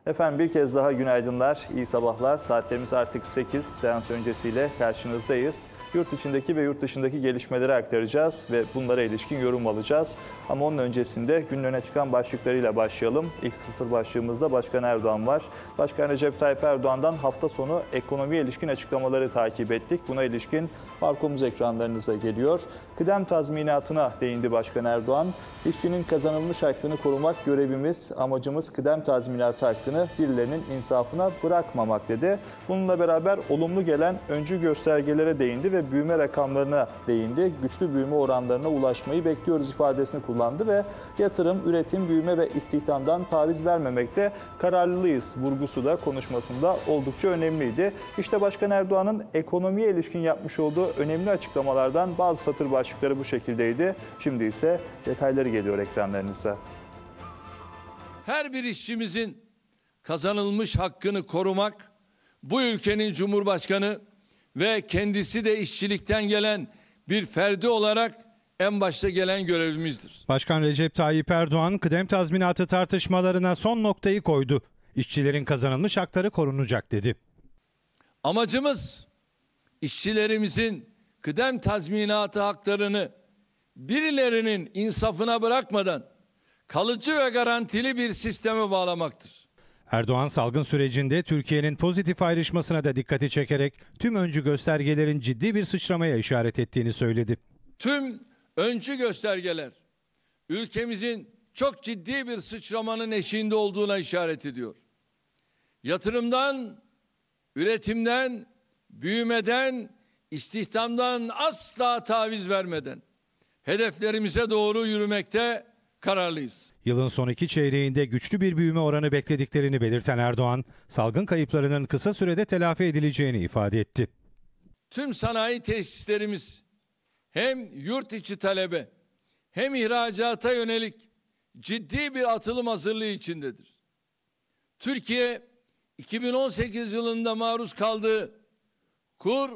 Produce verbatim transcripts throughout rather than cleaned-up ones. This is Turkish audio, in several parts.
Efendim bir kez daha günaydınlar, iyi sabahlar. Saatlerimiz artık sekiz, seans öncesiyle karşınızdayız. Yurt içindeki ve yurt dışındaki gelişmeleri aktaracağız ve bunlara ilişkin yorum alacağız. Ama onun öncesinde günün öne çıkan başlıklarıyla başlayalım. İlk sıfır başlığımızda Başkan Erdoğan var. Başkan Recep Tayyip Erdoğan'dan hafta sonu ekonomiye ilişkin açıklamaları takip ettik. Buna ilişkin Parkomuz ekranlarınıza geliyor. Kıdem tazminatına değindi Başkan Erdoğan. İşçinin kazanılmış hakkını korumak görevimiz, amacımız kıdem tazminatı hakkını birilerinin insafına bırakmamak dedi. Bununla beraber olumlu gelen öncü göstergelere değindi ve büyüme rakamlarına değindi. Güçlü büyüme oranlarına ulaşmayı bekliyoruz ifadesini kullandı ve yatırım, üretim, büyüme ve istihdamdan taviz vermemekte kararlıyız vurgusu da konuşmasında oldukça önemliydi. İşte Başkan Erdoğan'ın ekonomiye ilişkin yapmış olduğu önemli açıklamalardan bazı satır başlıkları bu şekildeydi. Şimdi ise detayları geliyor ekranlarınıza. Her bir işçimizin kazanılmış hakkını korumak, bu ülkenin Cumhurbaşkanı ve kendisi de işçilikten gelen bir ferdi olarak en başta gelen görevimizdir. Başkan Recep Tayyip Erdoğan kıdem tazminatı tartışmalarına son noktayı koydu. İşçilerin kazanılmış hakları korunacak dedi. Amacımız işçilerimizin kıdem tazminatı haklarını birilerinin insafına bırakmadan kalıcı ve garantili bir sisteme bağlamaktır. Erdoğan salgın sürecinde Türkiye'nin pozitif ayrışmasına da dikkati çekerek tüm öncü göstergelerin ciddi bir sıçramaya işaret ettiğini söyledi. Tüm öncü göstergeler ülkemizin çok ciddi bir sıçramanın eşiğinde olduğuna işaret ediyor. Yatırımdan, üretimden, büyümeden, istihdamdan asla taviz vermeden hedeflerimize doğru yürümekte kararlıyız. Yılın son iki çeyreğinde güçlü bir büyüme oranı beklediklerini belirten Erdoğan, salgın kayıplarının kısa sürede telafi edileceğini ifade etti. Tüm sanayi tesislerimiz hem yurt içi talebe hem ihracata yönelik ciddi bir atılım hazırlığı içindedir. Türkiye iki bin on sekiz yılında maruz kaldığı kur,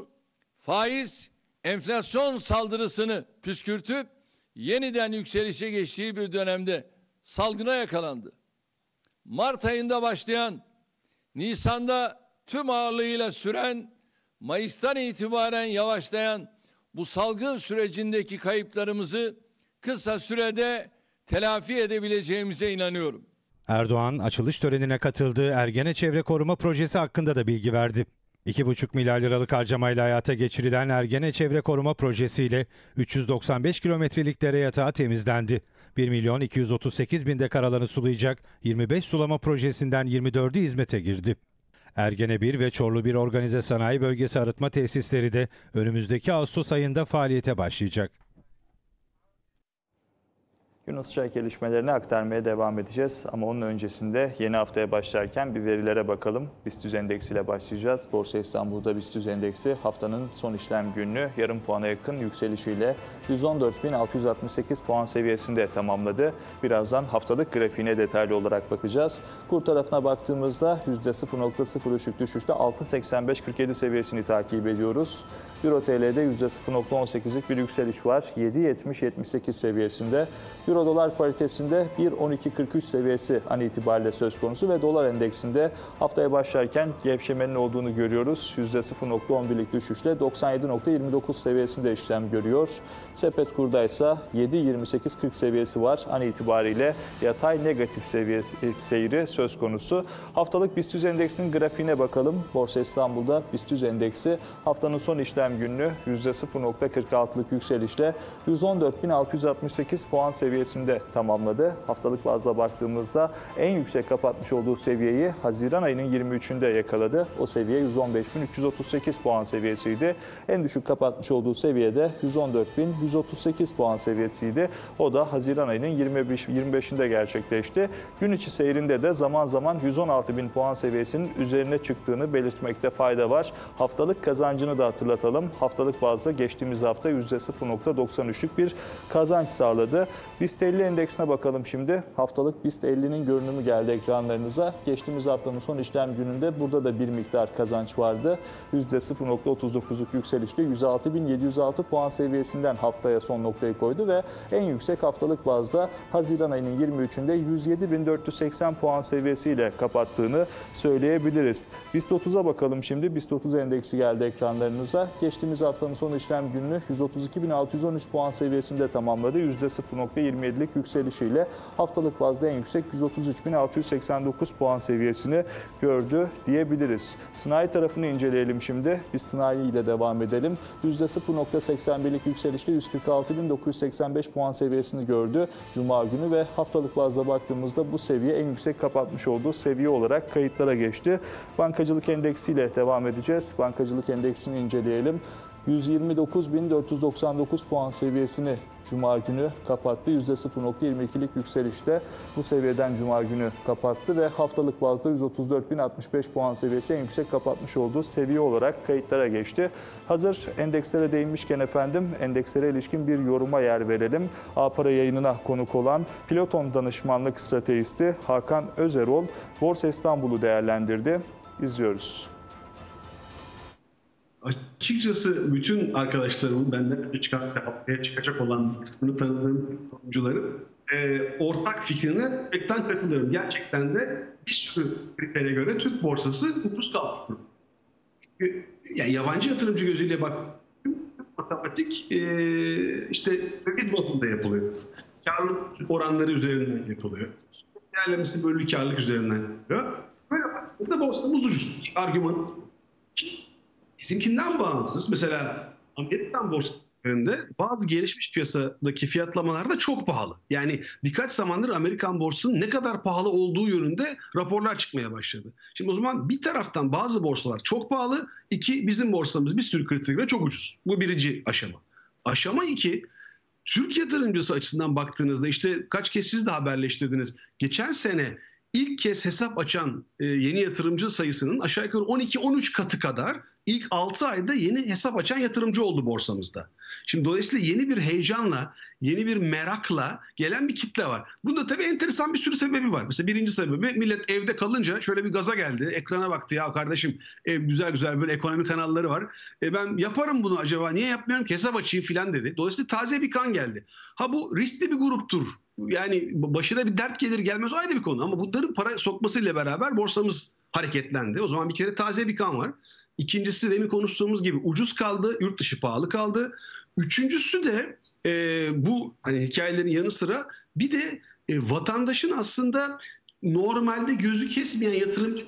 faiz, enflasyon saldırısını püskürtüp yeniden yükselişe geçtiği bir dönemde salgına yakalandı. Mart ayında başlayan, Nisan'da tüm ağırlığıyla süren, Mayıs'tan itibaren yavaşlayan bu salgın sürecindeki kayıplarımızı kısa sürede telafi edebileceğimize inanıyorum. Erdoğan, açılış törenine katıldığı Ergene Çevre Koruma Projesi hakkında da bilgi verdi. iki buçuk milyar liralık harcamayla hayata geçirilen Ergene Çevre Koruma Projesi ile üç yüz doksan beş kilometrelik dere yatağı temizlendi. bir milyon iki yüz otuz sekiz bin dekar alanı sulayacak yirmi beş sulama projesinden yirmi dördü hizmete girdi. Ergene bir ve Çorlu bir organize sanayi bölgesi arıtma tesisleri de önümüzdeki Ağustos ayında faaliyete başlayacak. Yunus Çay gelişmelerini aktarmaya devam edeceğiz. Ama onun öncesinde yeni haftaya başlarken bir verilere bakalım. BIST Endeksi ile başlayacağız. Borsa İstanbul'da BIST Endeksi haftanın son işlem gününü yarım puana yakın yükselişiyle yüz on dört bin altı yüz altmış sekiz puan seviyesinde tamamladı. Birazdan haftalık grafiğine detaylı olarak bakacağız. Kur tarafına baktığımızda yüzde sıfır virgül sıfır üçlük düşüşte altı seksen beş kırk yedi seviyesini takip ediyoruz. Euro T L'de yüzde sıfır virgül on sekizlik bir yükseliş var. yedi yetmiş yetmiş sekiz seviyesinde. Euro dolar paritesinde bir on iki kırk üç seviyesi an itibariyle söz konusu ve dolar endeksinde haftaya başlarken gevşemenin olduğunu görüyoruz. yüzde sıfır virgül on birlik düşüşle doksan yedi virgül yirmi dokuz seviyesinde işlem görüyor. Sepet kurda ise yedi yirmi sekiz kırk seviyesi var. An itibariyle yatay negatif seviye seyri söz konusu. Haftalık BIST endeksinin grafiğine bakalım. Borsa İstanbul'da BIST endeksi haftanın son işlem gününü yüzde sıfır virgül kırk altılık yükselişle yüz on dört bin altı yüz altmış sekiz puan seviyesinde tamamladı. Haftalık bazda baktığımızda en yüksek kapatmış olduğu seviyeyi Haziran ayının yirmi üçünde yakaladı. O seviye yüz on beş bin üç yüz otuz sekiz puan seviyesiydi. En düşük kapatmış olduğu seviyede yüz on dört bin yüz otuz sekiz puan seviyesiydi. O da Haziran ayının yirmi beşinde gerçekleşti. Gün içi seyrinde de zaman zaman yüz on altı bin puan seviyesinin üzerine çıktığını belirtmekte fayda var. Haftalık kazancını da hatırlatalım. bakalım. Haftalık bazda geçtiğimiz hafta yüzde sıfır nokta doksan üçlük bir kazanç sağladı. BIST elli endeksine bakalım şimdi. Haftalık BIST ellinin görünümü geldi ekranlarınıza. Geçtiğimiz haftanın son işlem gününde burada da bir miktar kazanç vardı. yüzde sıfır nokta otuz dokuzluk yükselişle yüz altı bin yedi yüz altı puan seviyesinden haftaya son noktayı koydu ve en yüksek haftalık bazda Haziran ayının yirmi üçünde yüz yedi bin dört yüz seksen puan seviyesiyle kapattığını söyleyebiliriz. BIST otuza bakalım şimdi. BIST otuz endeksi geldi ekranlarınıza. Geçtiğimiz haftanın son işlem gününü yüz otuz iki bin altı yüz on üç puan seviyesinde tamamladı. yüzde sıfır nokta yirmi yedilik yükselişiyle haftalık bazda en yüksek yüz otuz üç bin altı yüz seksen dokuz puan seviyesini gördü diyebiliriz. Sanayi tarafını inceleyelim şimdi. Biz sanayi ile devam edelim. yüzde sıfır nokta seksen birlik yükselişle yüz kırk altı bin dokuz yüz seksen beş puan seviyesini gördü Cuma günü ve haftalık bazda baktığımızda bu seviye en yüksek kapatmış olduğu seviye olarak kayıtlara geçti. Bankacılık endeksiyle devam edeceğiz. Bankacılık endeksini inceleyelim. yüz yirmi dokuz bin dört yüz doksan dokuz puan seviyesini Cuma günü kapattı. yüzde sıfır nokta yirmi ikilik yükselişte bu seviyeden Cuma günü kapattı ve haftalık bazda yüz otuz dört bin altmış beş puan seviyesi en yüksek kapatmış olduğu seviye olarak kayıtlara geçti. Hazır endekslere değinmişken efendim endekslere ilişkin bir yoruma yer verelim. A-Para yayınına konuk olan Piloton danışmanlık stratejisti Hakan Özerol Borsa İstanbul'u değerlendirdi. İzliyoruz. Açıkçası bütün arkadaşlarımın benden çıkacak, haftaya çıkacak olan kısmını tanıdığım oyuncuların e, ortak fikrine pekten katılıyorum. Gerçekten de bir sürü kritere göre Türk borsası ucuz kaldı. Çünkü yani yabancı yatırımcı gözüyle bak, matematik e, işte döviz bazında yapılıyor. Karlılık oranları üzerinden yapılıyor. Değerlemesi bölü karlılık üzerinden yapılıyor. Böyle baktığımızda borsamız ucuz. Argüman bizimkinden bağımsız. Mesela Amerikan borsalarında bazı gelişmiş piyasadaki fiyatlamalar da çok pahalı. Yani birkaç zamandır Amerikan borsasının ne kadar pahalı olduğu yönünde raporlar çıkmaya başladı. Şimdi o zaman bir taraftan bazı borsalar çok pahalı, iki bizim borsamız bir sürü kritikle çok ucuz. Bu birinci aşama. Aşama iki, Türk yatırımcısı açısından baktığınızda işte kaç kez siz de haberleştirdiniz. Geçen sene ilk kez hesap açan e, yeni yatırımcı sayısının aşağı yukarı on iki on üç katı kadar ilk altı ayda yeni hesap açan yatırımcı oldu borsamızda. Şimdi dolayısıyla yeni bir heyecanla, yeni bir merakla gelen bir kitle var. Bunda tabii enteresan bir sürü sebebi var. Mesela birinci sebebi millet evde kalınca şöyle bir gaza geldi. Ekrana baktı, ya kardeşim ev güzel güzel böyle ekonomi kanalları var. E ben yaparım bunu, acaba niye yapmıyorum ki, hesap açayım filan dedi. Dolayısıyla taze bir kan geldi. Ha bu riskli bir gruptur. Yani başına bir dert gelir gelmez o ayrı bir konu. Ama bunların para sokmasıyla beraber borsamız hareketlendi. O zaman bir kere taze bir kan var. İkincisi demin konuştuğumuz gibi ucuz kaldı, yurt dışı pahalı kaldı. Üçüncüsü de e, bu hani hikayelerin yanı sıra bir de e, vatandaşın aslında normalde gözü kesmeyen yatırımcı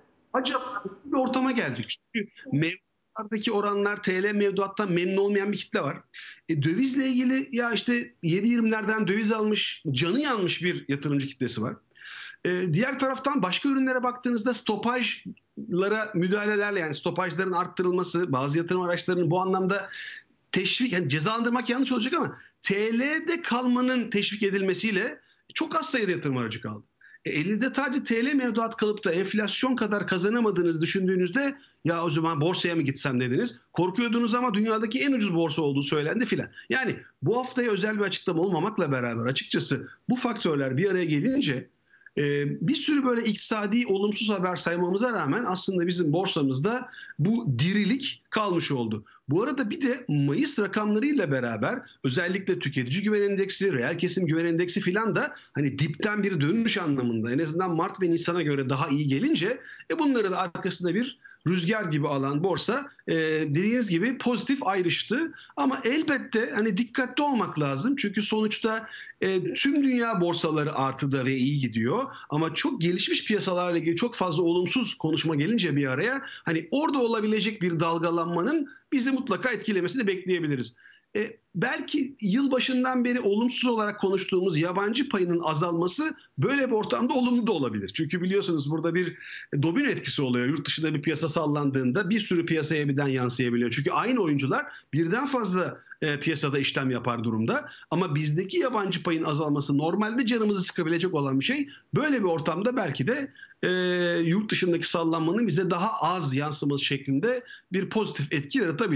acaba bir ortama geldik. Çünkü mevduatlardaki oranlar T L mevduattan memnun olmayan bir kitle var. E, dövizle ilgili ya işte yedi yirmilerden döviz almış, canı yanmış bir yatırımcı kitlesi var. E, diğer taraftan başka ürünlere baktığınızda stopajlara müdahalelerle, yani stopajların arttırılması, bazı yatırım araçlarının bu anlamda teşvik, yani cezalandırmak yanlış olacak ama T L'de kalmanın teşvik edilmesiyle çok az sayıda yatırım aracı kaldı. E, elinizde sadece T L mevduat kalıp da enflasyon kadar kazanamadığınızı düşündüğünüzde ya o zaman borsaya mı gitsem dediniz. Korkuyordunuz ama dünyadaki en ucuz borsa olduğu söylendi filan. Yani bu haftaya özel bir açıklama olmamakla beraber açıkçası bu faktörler bir araya gelince Ee, bir sürü böyle iktisadi olumsuz haber saymamıza rağmen aslında bizim borsamızda bu dirilik kalmış oldu. Bu arada bir de Mayıs rakamlarıyla beraber özellikle tüketici güven endeksi, reel kesim güven endeksi filan da hani dipten bir dönüş anlamında en azından Mart ve Nisan'a göre daha iyi gelince e bunları da arkasında bir rüzgar gibi alan borsa e, dediğiniz gibi pozitif ayrıştı. Ama elbette hani dikkatli olmak lazım. Çünkü sonuçta e, tüm dünya borsaları artıda ve iyi gidiyor. Ama çok gelişmiş piyasalarla ilgili çok fazla olumsuz konuşma gelince bir araya hani orada olabilecek bir dalgalanmanın bizi mutlaka etkilemesini bekleyebiliriz. E, belki yılbaşından beri olumsuz olarak konuştuğumuz yabancı payının azalması böyle bir ortamda olumlu da olabilir. Çünkü biliyorsunuz burada bir domino etkisi oluyor. Yurt dışında bir piyasa sallandığında bir sürü piyasaya birden yansıyabiliyor. Çünkü aynı oyuncular birden fazla e, piyasada işlem yapar durumda. Ama bizdeki yabancı payın azalması normalde canımızı sıkabilecek olan bir şey. Böyle bir ortamda belki de e, yurt dışındaki sallanmanın bize daha az yansıması şeklinde bir pozitif etki yaratabilir.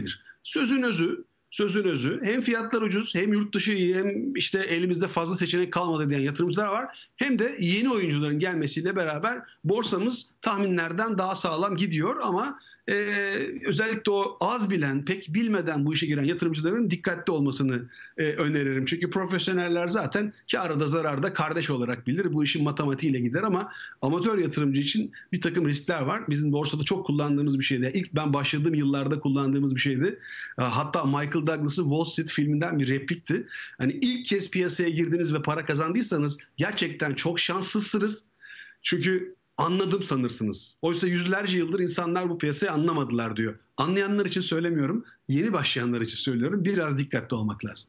sözün özü, sözün özü. Hem fiyatlar ucuz, hem yurt dışı iyi, hem işte elimizde fazla seçenek kalmadı diyen yatırımcılar var. Hem de yeni oyuncuların gelmesiyle beraber borsamız tahminlerden daha sağlam gidiyor ama e, özellikle o az bilen, pek bilmeden bu işe giren yatırımcıların dikkatli olmasını e, öneririm. Çünkü profesyoneller zaten kârda zararda kardeş olarak bilir. Bu işin matematiğiyle gider ama amatör yatırımcı için bir takım riskler var. Bizim borsada çok kullandığımız bir şeydi. İlk ben başladığım yıllarda kullandığımız bir şeydi. Hatta Michael Douglas'ın Wall Street filminden bir replikti. Hani ilk kez piyasaya girdiniz ve para kazandıysanız gerçekten çok şanslısınız. Çünkü anladım sanırsınız. Oysa yüzlerce yıldır insanlar bu piyasayı anlamadılar diyor. Anlayanlar için söylemiyorum, yeni başlayanlar için söylüyorum. Biraz dikkatli olmak lazım.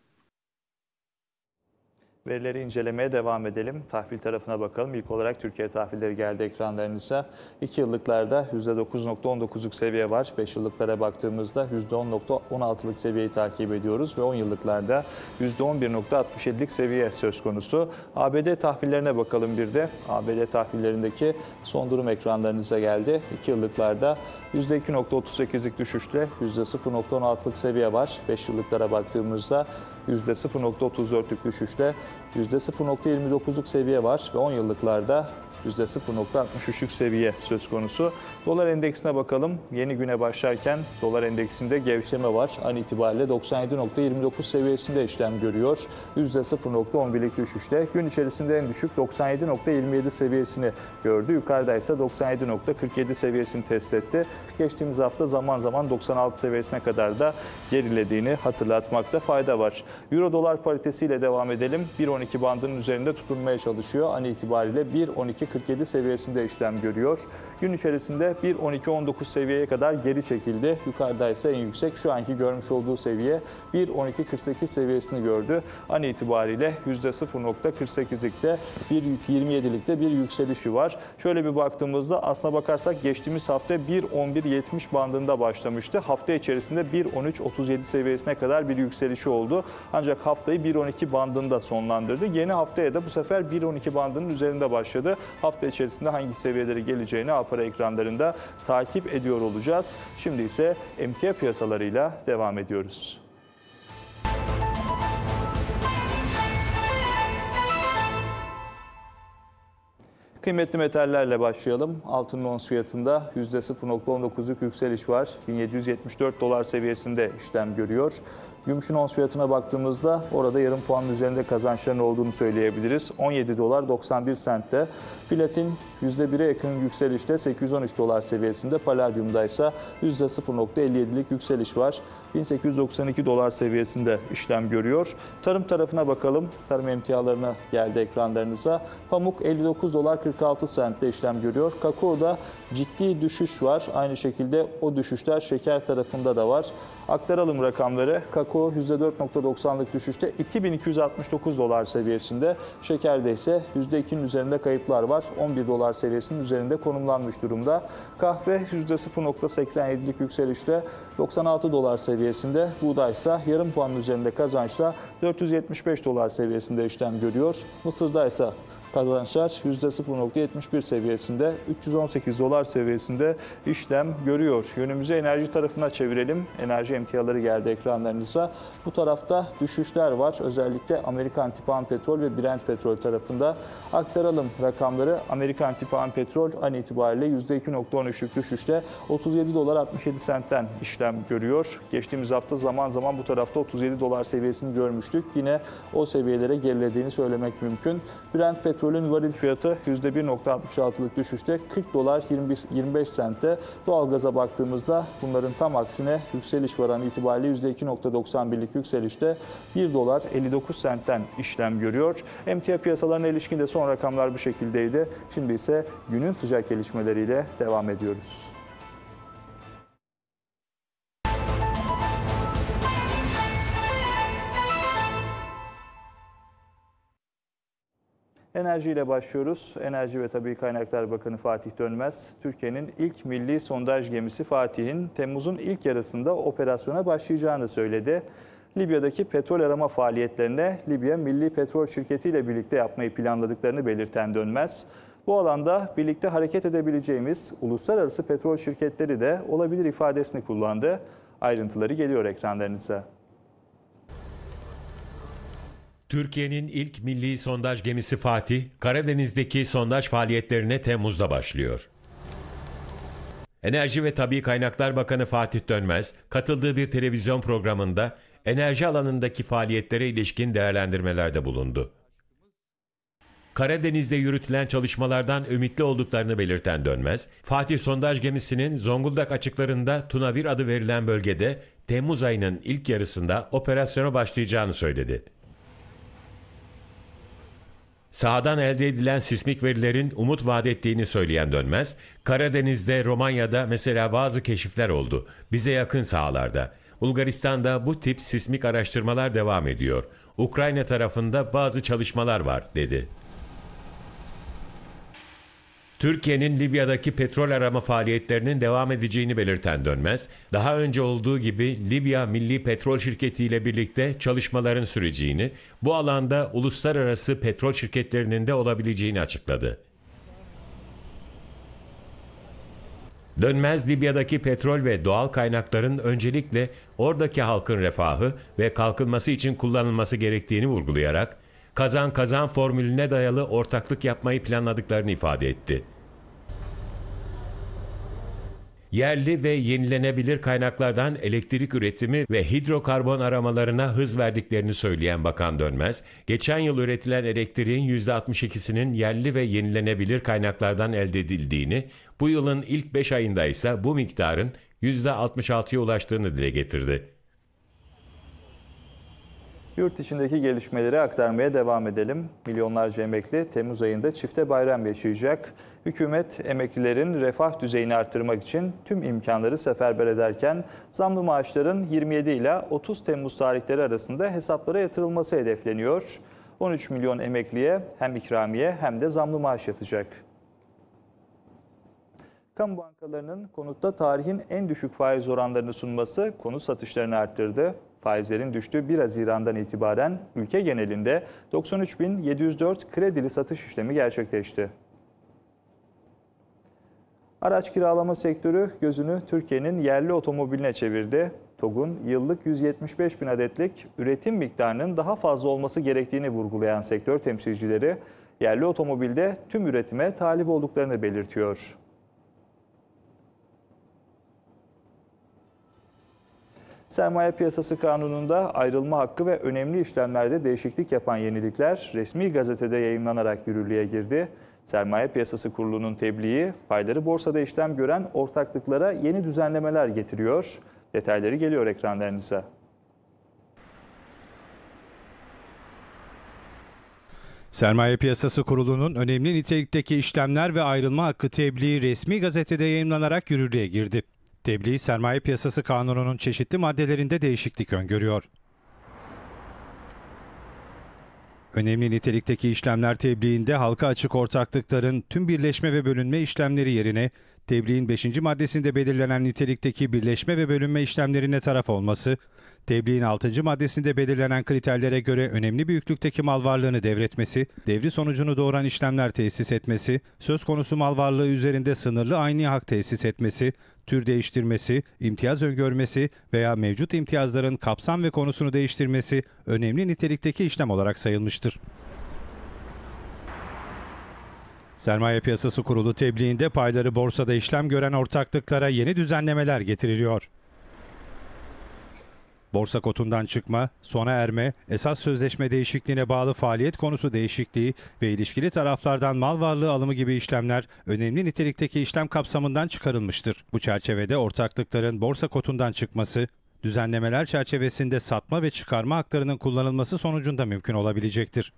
Verileri incelemeye devam edelim. Tahvil tarafına bakalım. İlk olarak Türkiye tahvilleri geldi ekranlarınıza. iki yıllıklarda yüzde dokuz nokta on dokuzluk seviye var. beş yıllıklara baktığımızda yüzde on nokta on altılık seviyeyi takip ediyoruz ve on yıllıklarda yüzde on bir nokta altmış yedilik seviye söz konusu. A B D tahvillerine bakalım bir de. A B D tahvillerindeki son durum ekranlarınıza geldi. iki yıllıklarda yüzde iki nokta otuz sekizlik düşüşle yüzde sıfır nokta on altılık seviye var. beş yıllıklara baktığımızda yüzde sıfır nokta otuz dörtlük düşüşle yüzde sıfır nokta yirmi dokuzluk seviye var ve on yıllıklarda yüzde sıfır nokta altmış üçlük seviye söz konusu. Dolar endeksine bakalım. Yeni güne başlarken dolar endeksinde gevşeme var. An itibariyle doksan yedi nokta yirmi dokuz seviyesinde işlem görüyor. yüzde sıfır nokta on birlik düşüşle gün içerisinde en düşük doksan yedi nokta yirmi yedi seviyesini gördü. Yukarıda ise doksan yedi nokta kırk yedi seviyesini test etti. Geçtiğimiz hafta zaman zaman doksan altı seviyesine kadar da gerilediğini hatırlatmakta fayda var. Euro dolar paritesiyle devam edelim. bir on iki bandının üzerinde tutunmaya çalışıyor. An itibariyle bir on iki kırk yedi seviyesinde işlem görüyor. Gün içerisinde bir on iki on dokuz seviyeye kadar geri çekildi. Yukarıda ise en yüksek şu anki görmüş olduğu seviye bir on iki kırk sekiz seviyesini gördü. An itibariyle yüzde sıfır nokta kırk sekizlikte bir yirmi yedilikte bir yükselişi var. Şöyle bir baktığımızda aslına bakarsak geçtiğimiz hafta bir on bir yetmiş bandında başlamıştı. Hafta içerisinde bir on üç otuz yedi seviyesine kadar bir yükselişi oldu. Ancak haftayı bir on iki bandında sonlandırdı. Yeni haftaya da bu sefer bir on iki bandının üzerinde başladı. Hafta içerisinde hangi seviyeleri geleceğini Alpara ekranlarında takip ediyor olacağız. Şimdi ise emtia piyasalarıyla devam ediyoruz. Kıymetli metallerle başlayalım. Altının ons fiyatında yüzde sıfır nokta on dokuzluk yükseliş var. bin yedi yüz yetmiş dört dolar seviyesinde işlem görüyor. Gümüşün ons fiyatına baktığımızda orada yarım puanın üzerinde kazançların olduğunu söyleyebiliriz. on yedi dolar doksan bir sentte. Platin yüzde bire yakın yükselişte sekiz yüz on üç dolar seviyesinde. Palladium'da ise yüzde sıfır nokta elli yedilik yükseliş var. bin sekiz yüz doksan iki dolar seviyesinde işlem görüyor. Tarım tarafına bakalım. Tarım emtialarına geldi ekranlarınıza. Pamuk elli dokuz dolar kırk altı sentte işlem görüyor. Kakao'da ciddi düşüş var. Aynı şekilde o düşüşler şeker tarafında da var. Aktaralım rakamları. Kakao yüzde dört nokta doksanlık düşüşte iki bin iki yüz altmış dokuz dolar seviyesinde. Şekerde ise yüzde ikinin üzerinde kayıplar var. on bir dolar seviyesinin üzerinde konumlanmış durumda. Kahve yüzde sıfır nokta seksen yedilik yükselişte doksan altı dolar seviyesinde. Buğday ise yarım puanın üzerinde kazançla dört yüz yetmiş beş dolar seviyesinde işlem görüyor. Mısır'da ise kazançlar yüzde sıfır nokta yetmiş bir seviyesinde, üç yüz on sekiz dolar seviyesinde işlem görüyor. Yönümüzü enerji tarafına çevirelim. Enerji emtiaları geldi ekranlarınıza. Bu tarafta düşüşler var. Özellikle Amerikan tipi petrol ve Brent petrol tarafında. Aktaralım rakamları. Amerikan tipi petrol an itibariyle yüzde iki nokta on üçlük düşüşte otuz yedi dolar altmış yedi sentten işlem görüyor. Geçtiğimiz hafta zaman zaman bu tarafta otuz yedi dolar seviyesini görmüştük. Yine o seviyelere gerilediğini söylemek mümkün. Brent petrol Petrolün varil fiyatı yüzde bir nokta altmış altılık düşüşte kırk dolar yirmi beş sentte. Doğalgaza baktığımızda bunların tam aksine yükseliş var an itibariyle yüzde iki nokta doksan birlik yükselişte bir dolar elli dokuz sentten işlem görüyor. Emtia piyasalarına ilişkin de son rakamlar bu şekildeydi. Şimdi ise günün sıcak gelişmeleriyle devam ediyoruz. Enerji ile başlıyoruz. Enerji ve Tabii Kaynaklar Bakanı Fatih Dönmez, Türkiye'nin ilk milli sondaj gemisi Fatih'in Temmuz'un ilk yarısında operasyona başlayacağını söyledi. Libya'daki petrol arama faaliyetlerine Libya Milli Petrol Şirketi ile birlikte yapmayı planladıklarını belirten Dönmez, bu alanda birlikte hareket edebileceğimiz uluslararası petrol şirketleri de olabilir ifadesini kullandı. Ayrıntıları geliyor ekranlarınıza. Türkiye'nin ilk milli sondaj gemisi Fatih, Karadeniz'deki sondaj faaliyetlerine Temmuz'da başlıyor. Enerji ve Tabii Kaynaklar Bakanı Fatih Dönmez, katıldığı bir televizyon programında enerji alanındaki faaliyetlere ilişkin değerlendirmelerde bulundu. Karadeniz'de yürütülen çalışmalardan ümitli olduklarını belirten Dönmez, Fatih sondaj gemisinin Zonguldak açıklarında Tuna bir adı verilen bölgede Temmuz ayının ilk yarısında operasyona başlayacağını söyledi. Sahadan elde edilen sismik verilerin umut vaat ettiğini söyleyen Dönmez, Karadeniz'de, Romanya'da mesela bazı keşifler oldu. Bize yakın sahalarda. Bulgaristan'da bu tip sismik araştırmalar devam ediyor. Ukrayna tarafında bazı çalışmalar var, dedi. Türkiye'nin Libya'daki petrol arama faaliyetlerinin devam edeceğini belirten Dönmez, daha önce olduğu gibi Libya Milli Petrol Şirketi ile birlikte çalışmaların süreceğini, bu alanda uluslararası petrol şirketlerinin de olabileceğini açıkladı. Dönmez, Libya'daki petrol ve doğal kaynakların öncelikle oradaki halkın refahı ve kalkınması için kullanılması gerektiğini vurgulayarak, kazan kazan formülüne dayalı ortaklık yapmayı planladıklarını ifade etti. Yerli ve yenilenebilir kaynaklardan elektrik üretimi ve hidrokarbon aramalarına hız verdiklerini söyleyen Bakan Dönmez, geçen yıl üretilen elektriğin yüzde altmış ikisinin yerli ve yenilenebilir kaynaklardan elde edildiğini, bu yılın ilk beş ayında ise bu miktarın yüzde altmış altıya ulaştığını dile getirdi. Yurt içindeki gelişmeleri aktarmaya devam edelim. Milyonlarca emekli Temmuz ayında çifte bayram yaşayacak. Hükümet emeklilerin refah düzeyini artırmak için tüm imkanları seferber ederken zamlı maaşların yirmi yedi ila otuz Temmuz tarihleri arasında hesaplara yatırılması hedefleniyor. on üç milyon emekliye hem ikramiye hem de zamlı maaş yatacak. Kamu bankalarının konutta tarihin en düşük faiz oranlarını sunması konut satışlarını arttırdı. Faizlerin düştüğü bir Haziran'dan itibaren ülke genelinde doksan üç bin yedi yüz dört kredili satış işlemi gerçekleşti. Araç kiralama sektörü gözünü Türkiye'nin yerli otomobiline çevirdi. TOG'un yıllık yüz yetmiş beş bin adetlik üretim miktarının daha fazla olması gerektiğini vurgulayan sektör temsilcileri, yerli otomobilde tüm üretime talip olduklarını belirtiyor. Sermaye Piyasası Kanunu'nda ayrılma hakkı ve önemli işlemlerde değişiklik yapan yenilikler resmi gazetede yayımlanarak yürürlüğe girdi. Sermaye Piyasası Kurulu'nun tebliği payları borsada işlem gören ortaklıklara yeni düzenlemeler getiriyor. Detayları geliyor ekranlarınıza. Sermaye Piyasası Kurulu'nun önemli nitelikteki işlemler ve ayrılma hakkı tebliği resmi gazetede yayımlanarak yürürlüğe girdi. Tebliğ, Sermaye Piyasası Kanunu'nun çeşitli maddelerinde değişiklik öngörüyor. Önemli nitelikteki işlemler tebliğinde halka açık ortaklıkların tüm birleşme ve bölünme işlemleri yerine tebliğin beşinci maddesinde belirlenen nitelikteki birleşme ve bölünme işlemlerine taraf olması, tebliğin altıncı maddesinde belirlenen kriterlere göre önemli büyüklükteki mal varlığını devretmesi, devri sonucunu doğuran işlemler tesis etmesi, söz konusu mal varlığı üzerinde sınırlı ayni hak tesis etmesi, tür değiştirmesi, imtiyaz öngörmesi veya mevcut imtiyazların kapsam ve konusunu değiştirmesi önemli nitelikteki işlem olarak sayılmıştır. Sermaye Piyasası Kurulu tebliğinde payları borsada işlem gören ortaklıklara yeni düzenlemeler getiriliyor. Borsa kotundan çıkma, sona erme, esas sözleşme değişikliğine bağlı faaliyet konusu değişikliği ve ilişkili taraflardan mal varlığı alımı gibi işlemler önemli nitelikteki işlem kapsamından çıkarılmıştır. Bu çerçevede ortaklıkların borsa kotundan çıkması, düzenlemeler çerçevesinde satma ve çıkarma haklarının kullanılması sonucunda mümkün olabilecektir.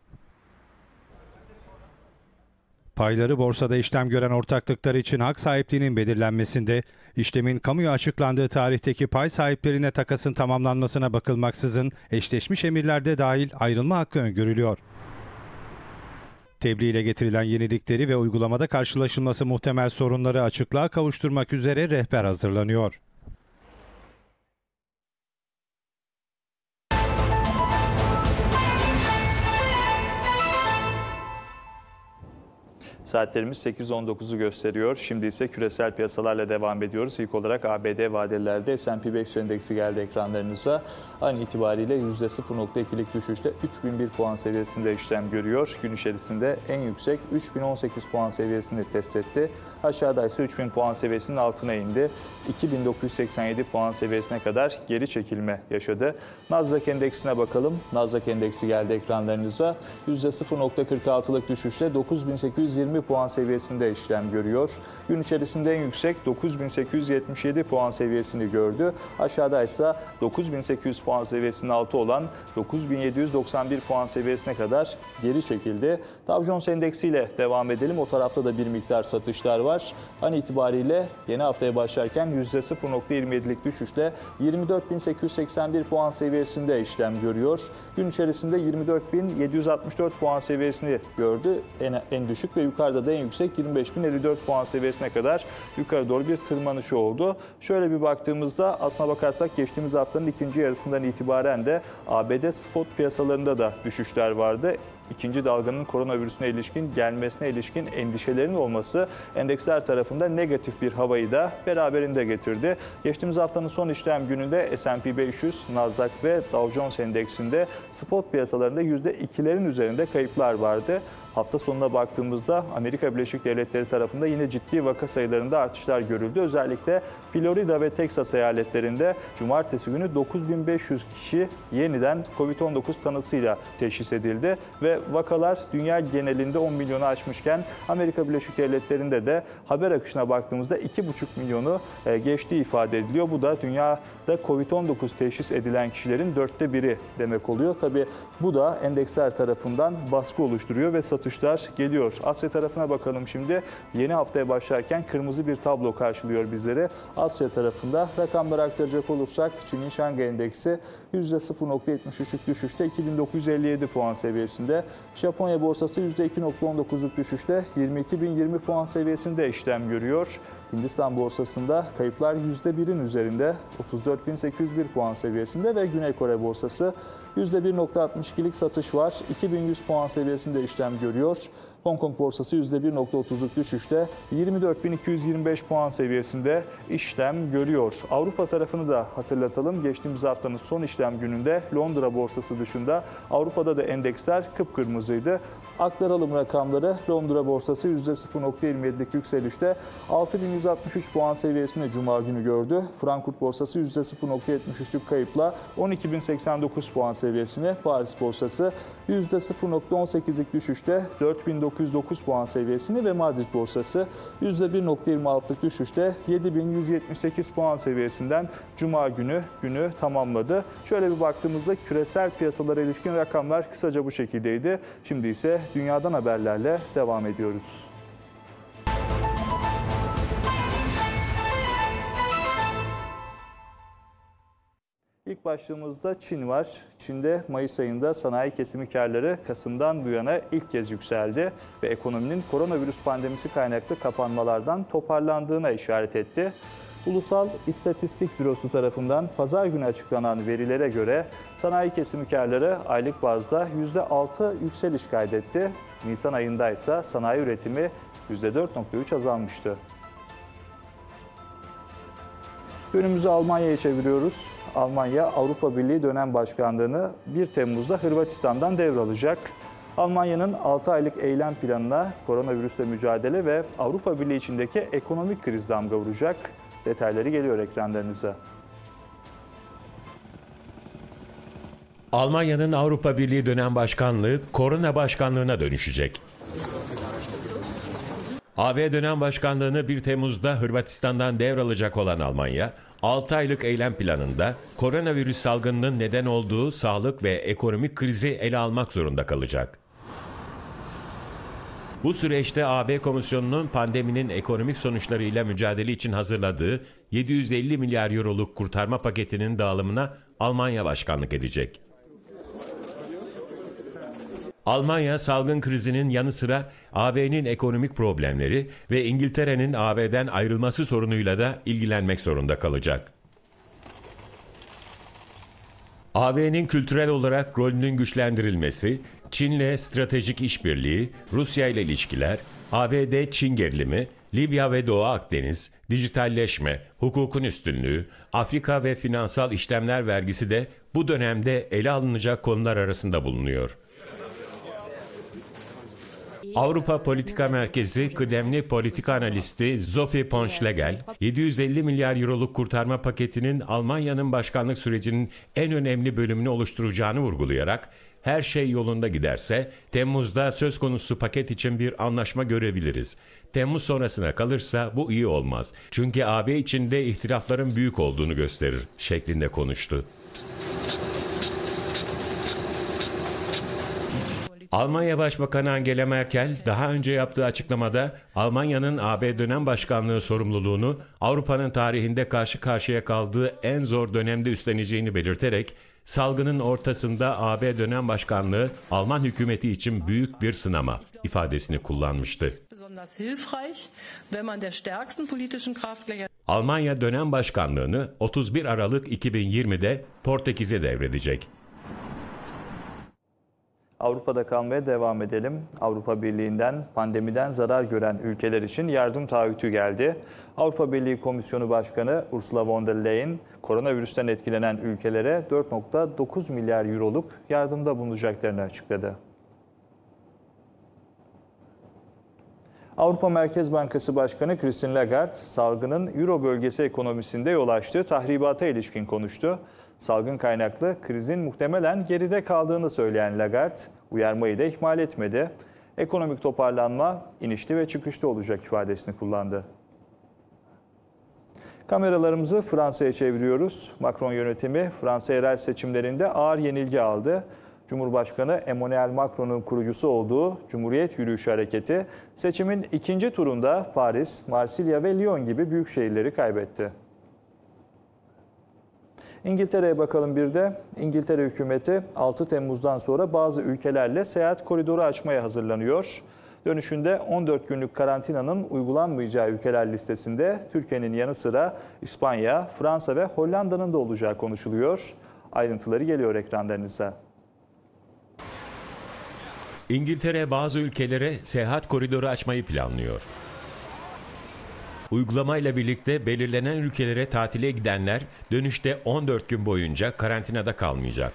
Payları borsada işlem gören ortaklıklar için hak sahipliğinin belirlenmesinde, işlemin kamuya açıklandığı tarihteki pay sahiplerine takasın tamamlanmasına bakılmaksızın eşleşmiş emirlerde dahil ayrılma hakkı öngörülüyor. Tebliğ ile getirilen yenilikleri ve uygulamada karşılaşılması muhtemel sorunları açıklığa kavuşturmak üzere rehber hazırlanıyor. Saatlerimiz sekiz on dokuzu gösteriyor. Şimdi ise küresel piyasalarla devam ediyoruz. İlk olarak A B D vadelerde S and P beş yüz endeksi geldi ekranlarınıza. An itibariyle yüzde sıfır nokta ikilik düşüşle üç bin bir puan seviyesinde işlem görüyor. Gün içerisinde en yüksek üç bin on sekiz puan seviyesini test etti. Aşağıda ise üç bin puan seviyesinin altına indi. iki bin dokuz yüz seksen yedi puan seviyesine kadar geri çekilme yaşadı. Nasdaq endeksine bakalım. Nasdaq endeksi geldi ekranlarınıza. yüzde sıfır nokta kırk altılık düşüşle dokuz bin sekiz yüz yirmi puan seviyesinde işlem görüyor. Gün içerisinde en yüksek dokuz bin sekiz yüz yetmiş yedi puan seviyesini gördü. Aşağıda ise dokuz bin sekiz yüz puan seviyesinin altı olan dokuz bin yedi yüz doksan bir puan seviyesine kadar geri çekildi. Dow Jones endeksiyle devam edelim. O tarafta da bir miktar satışlar var. An itibariyle yeni haftaya başlarken yüzde sıfır nokta yirmi yedilik düşüşle yirmi dört bin sekiz yüz seksen bir puan seviyesinde işlem görüyor. Gün içerisinde yirmi dört bin yedi yüz altmış dört puan seviyesini gördü. En, en düşük ve yukarıda da en yüksek yirmi beş bin elli dört puan seviyesine kadar yukarı doğru bir tırmanışı oldu. Şöyle bir baktığımızda aslına bakarsak geçtiğimiz haftanın ikinci yarısından itibaren de A B D spot piyasalarında da düşüşler vardı. İkinci dalganın koronavirüsüne ilişkin gelmesine ilişkin endişelerin olması endeksler tarafında negatif bir havayı da beraberinde getirdi. Geçtiğimiz haftanın son işlem gününde S and P beş yüz, Nasdaq ve Dow Jones endeksinde spot piyasalarında yüzde ikilerin üzerinde kayıplar vardı. Hafta sonuna baktığımızda Amerika Birleşik Devletleri tarafında yine ciddi vaka sayılarında artışlar görüldü. Özellikle Florida ve Texas eyaletlerinde cumartesi günü dokuz bin beş yüz kişi yeniden kovid on dokuz tanısıyla teşhis edildi ve vakalar dünya genelinde on milyonu aşmışken Amerika Birleşik Devletleri'nde de haber akışına baktığımızda iki buçuk milyonu geçtiği ifade ediliyor. Bu da dünyada kovid on dokuz teşhis edilen kişilerin dörtte biri demek oluyor. Tabii bu da endeksler tarafından baskı oluşturuyor ve satışlar geliyor. Asya tarafına bakalım şimdi. Yeni haftaya başlarken kırmızı bir tablo karşılıyor bizleri. Asya tarafında rakamları aktaracak olursak Çin'in Şangay Endeksi yüzde sıfır nokta yetmiş üçlük düşüşte iki bin dokuz yüz elli yedi puan seviyesinde. Japonya borsası yüzde iki nokta on dokuzluk düşüşte yirmi iki bin yirmi puan seviyesinde işlem görüyor. Hindistan borsasında kayıplar yüzde birin üzerinde otuz dört bin sekiz yüz bir puan seviyesinde ve Güney Kore borsası yüzde bir nokta altmış ikilik satış var. iki bin yüz puan seviyesinde işlem görüyor. Hong Kong borsası yüzde bir nokta otuzluk düşüşte yirmi dört bin iki yüz yirmi beş puan seviyesinde işlem görüyor. Avrupa tarafını da hatırlatalım. Geçtiğimiz haftanın son işlem gününde Londra borsası dışında Avrupa'da da endeksler kıpkırmızıydı. Aktaralım rakamları. Londra borsası yüzde sıfır nokta yirmi yedilik yükselişte altı bin yüz altmış üç puan seviyesinde Cuma günü gördü. Frankfurt borsası yüzde sıfır nokta yetmiş üçlük kayıpla on iki bin seksen dokuz puan seviyesine, Paris borsası yüzde sıfır nokta on sekizlik düşüşte dört bin dokuz yüz dokuz puan seviyesini ve Madrid borsası yüzde bir nokta yirmi altılık düşüşte yedi bin yüz yetmiş sekiz puan seviyesinden Cuma günü günü tamamladı. Şöyle bir baktığımızda küresel piyasalara ilişkin rakamlar kısaca bu şekildeydi. Şimdi ise dünyadan haberlerle devam ediyoruz. İlk başlığımızda Çin var. Çin'de Mayıs ayında sanayi kesimi karları Kasım'dan bu yana ilk kez yükseldi ve ekonominin koronavirüs pandemisi kaynaklı kapanmalardan toparlandığına işaret etti. Ulusal İstatistik Bürosu tarafından pazar günü açıklanan verilere göre sanayi kesimi karları aylık bazda yüzde altı yükseliş kaydetti. Nisan ayında ise sanayi üretimi yüzde dört nokta üç azalmıştı. Yönümüzü Almanya'ya çeviriyoruz. Almanya Avrupa Birliği dönem başkanlığını bir Temmuz'da Hırvatistan'dan devralacak. Almanya'nın altı aylık eylem planına koronavirüsle mücadele ve Avrupa Birliği içindeki ekonomik kriz damga vuracak. Detayları geliyor ekranlarınıza. Almanya'nın Avrupa Birliği dönem başkanlığı korona başkanlığına dönüşecek. A B dönem başkanlığını bir Temmuz'da Hırvatistan'dan devralacak olan Almanya, altı aylık eylem planında koronavirüs salgınının neden olduğu sağlık ve ekonomik krizi ele almak zorunda kalacak. Bu süreçte A B Komisyonu'nun pandeminin ekonomik sonuçlarıyla mücadele için hazırladığı yedi yüz elli milyar euroluk kurtarma paketinin dağılımına Almanya başkanlık edecek. Almanya, salgın krizinin yanı sıra A B'nin ekonomik problemleri ve İngiltere'nin A B'den ayrılması sorunuyla da ilgilenmek zorunda kalacak. A B'nin kültürel olarak rolünün güçlendirilmesi, Çin'le stratejik işbirliği, Rusya ile ilişkiler, A B D-Çin gerilimi, Libya ve Doğu Akdeniz, dijitalleşme, hukukun üstünlüğü, Afrika ve finansal işlemler vergisi de bu dönemde ele alınacak konular arasında bulunuyor. Avrupa Politika Merkezi kıdemli politika analisti Sophie Ponschlegel, yedi yüz elli milyar euroluk kurtarma paketinin Almanya'nın başkanlık sürecinin en önemli bölümünü oluşturacağını vurgulayarak, her şey yolunda giderse Temmuz'da söz konusu paket için bir anlaşma görebiliriz. Temmuz sonrasına kalırsa bu iyi olmaz. Çünkü A B içinde ihtilafların büyük olduğunu gösterir şeklinde konuştu. Almanya Başbakanı Angela Merkel daha önce yaptığı açıklamada Almanya'nın A B dönem başkanlığı sorumluluğunu Avrupa'nın tarihinde karşı karşıya kaldığı en zor dönemde üstleneceğini belirterek salgının ortasında A B dönem başkanlığı Alman hükümeti için büyük bir sınama ifadesini kullanmıştı. Almanya dönem başkanlığını otuz bir Aralık iki bin yirmide Portekiz'e devredecek. Avrupa'da kalmaya devam edelim. Avrupa Birliği'nden pandemiden zarar gören ülkeler için yardım taahhütü geldi. Avrupa Birliği Komisyonu Başkanı Ursula von der Leyen, koronavirüsten etkilenen ülkelere dört virgül dokuz milyar euroluk yardımda bulunacaklarını açıkladı. Avrupa Merkez Bankası Başkanı Christine Lagarde, salgının Euro bölgesi ekonomisinde yol açtığı tahribata ilişkin konuştu. Salgın kaynaklı krizin muhtemelen geride kaldığını söyleyen Lagarde, uyarmayı da ihmal etmedi. Ekonomik toparlanma inişli ve çıkışlı olacak ifadesini kullandı. Kameralarımızı Fransa'ya çeviriyoruz. Macron yönetimi Fransa yerel seçimlerinde ağır yenilgi aldı. Cumhurbaşkanı Emmanuel Macron'un kurucusu olduğu Cumhuriyet Yürüyüşü Hareketi, seçimin ikinci turunda Paris, Marsilya ve Lyon gibi büyük şehirleri kaybetti. İngiltere'ye bakalım bir de. İngiltere hükümeti altı Temmuz'dan sonra bazı ülkelerle seyahat koridoru açmaya hazırlanıyor. Dönüşünde on dört günlük karantinanın uygulanmayacağı ülkeler listesinde Türkiye'nin yanı sıra İspanya, Fransa ve Hollanda'nın da olacağı konuşuluyor. Ayrıntıları geliyor ekranlarınıza. İngiltere bazı ülkelere seyahat koridoru açmayı planlıyor. Uygulamayla birlikte belirlenen ülkelere tatile gidenler dönüşte on dört gün boyunca karantinada kalmayacak.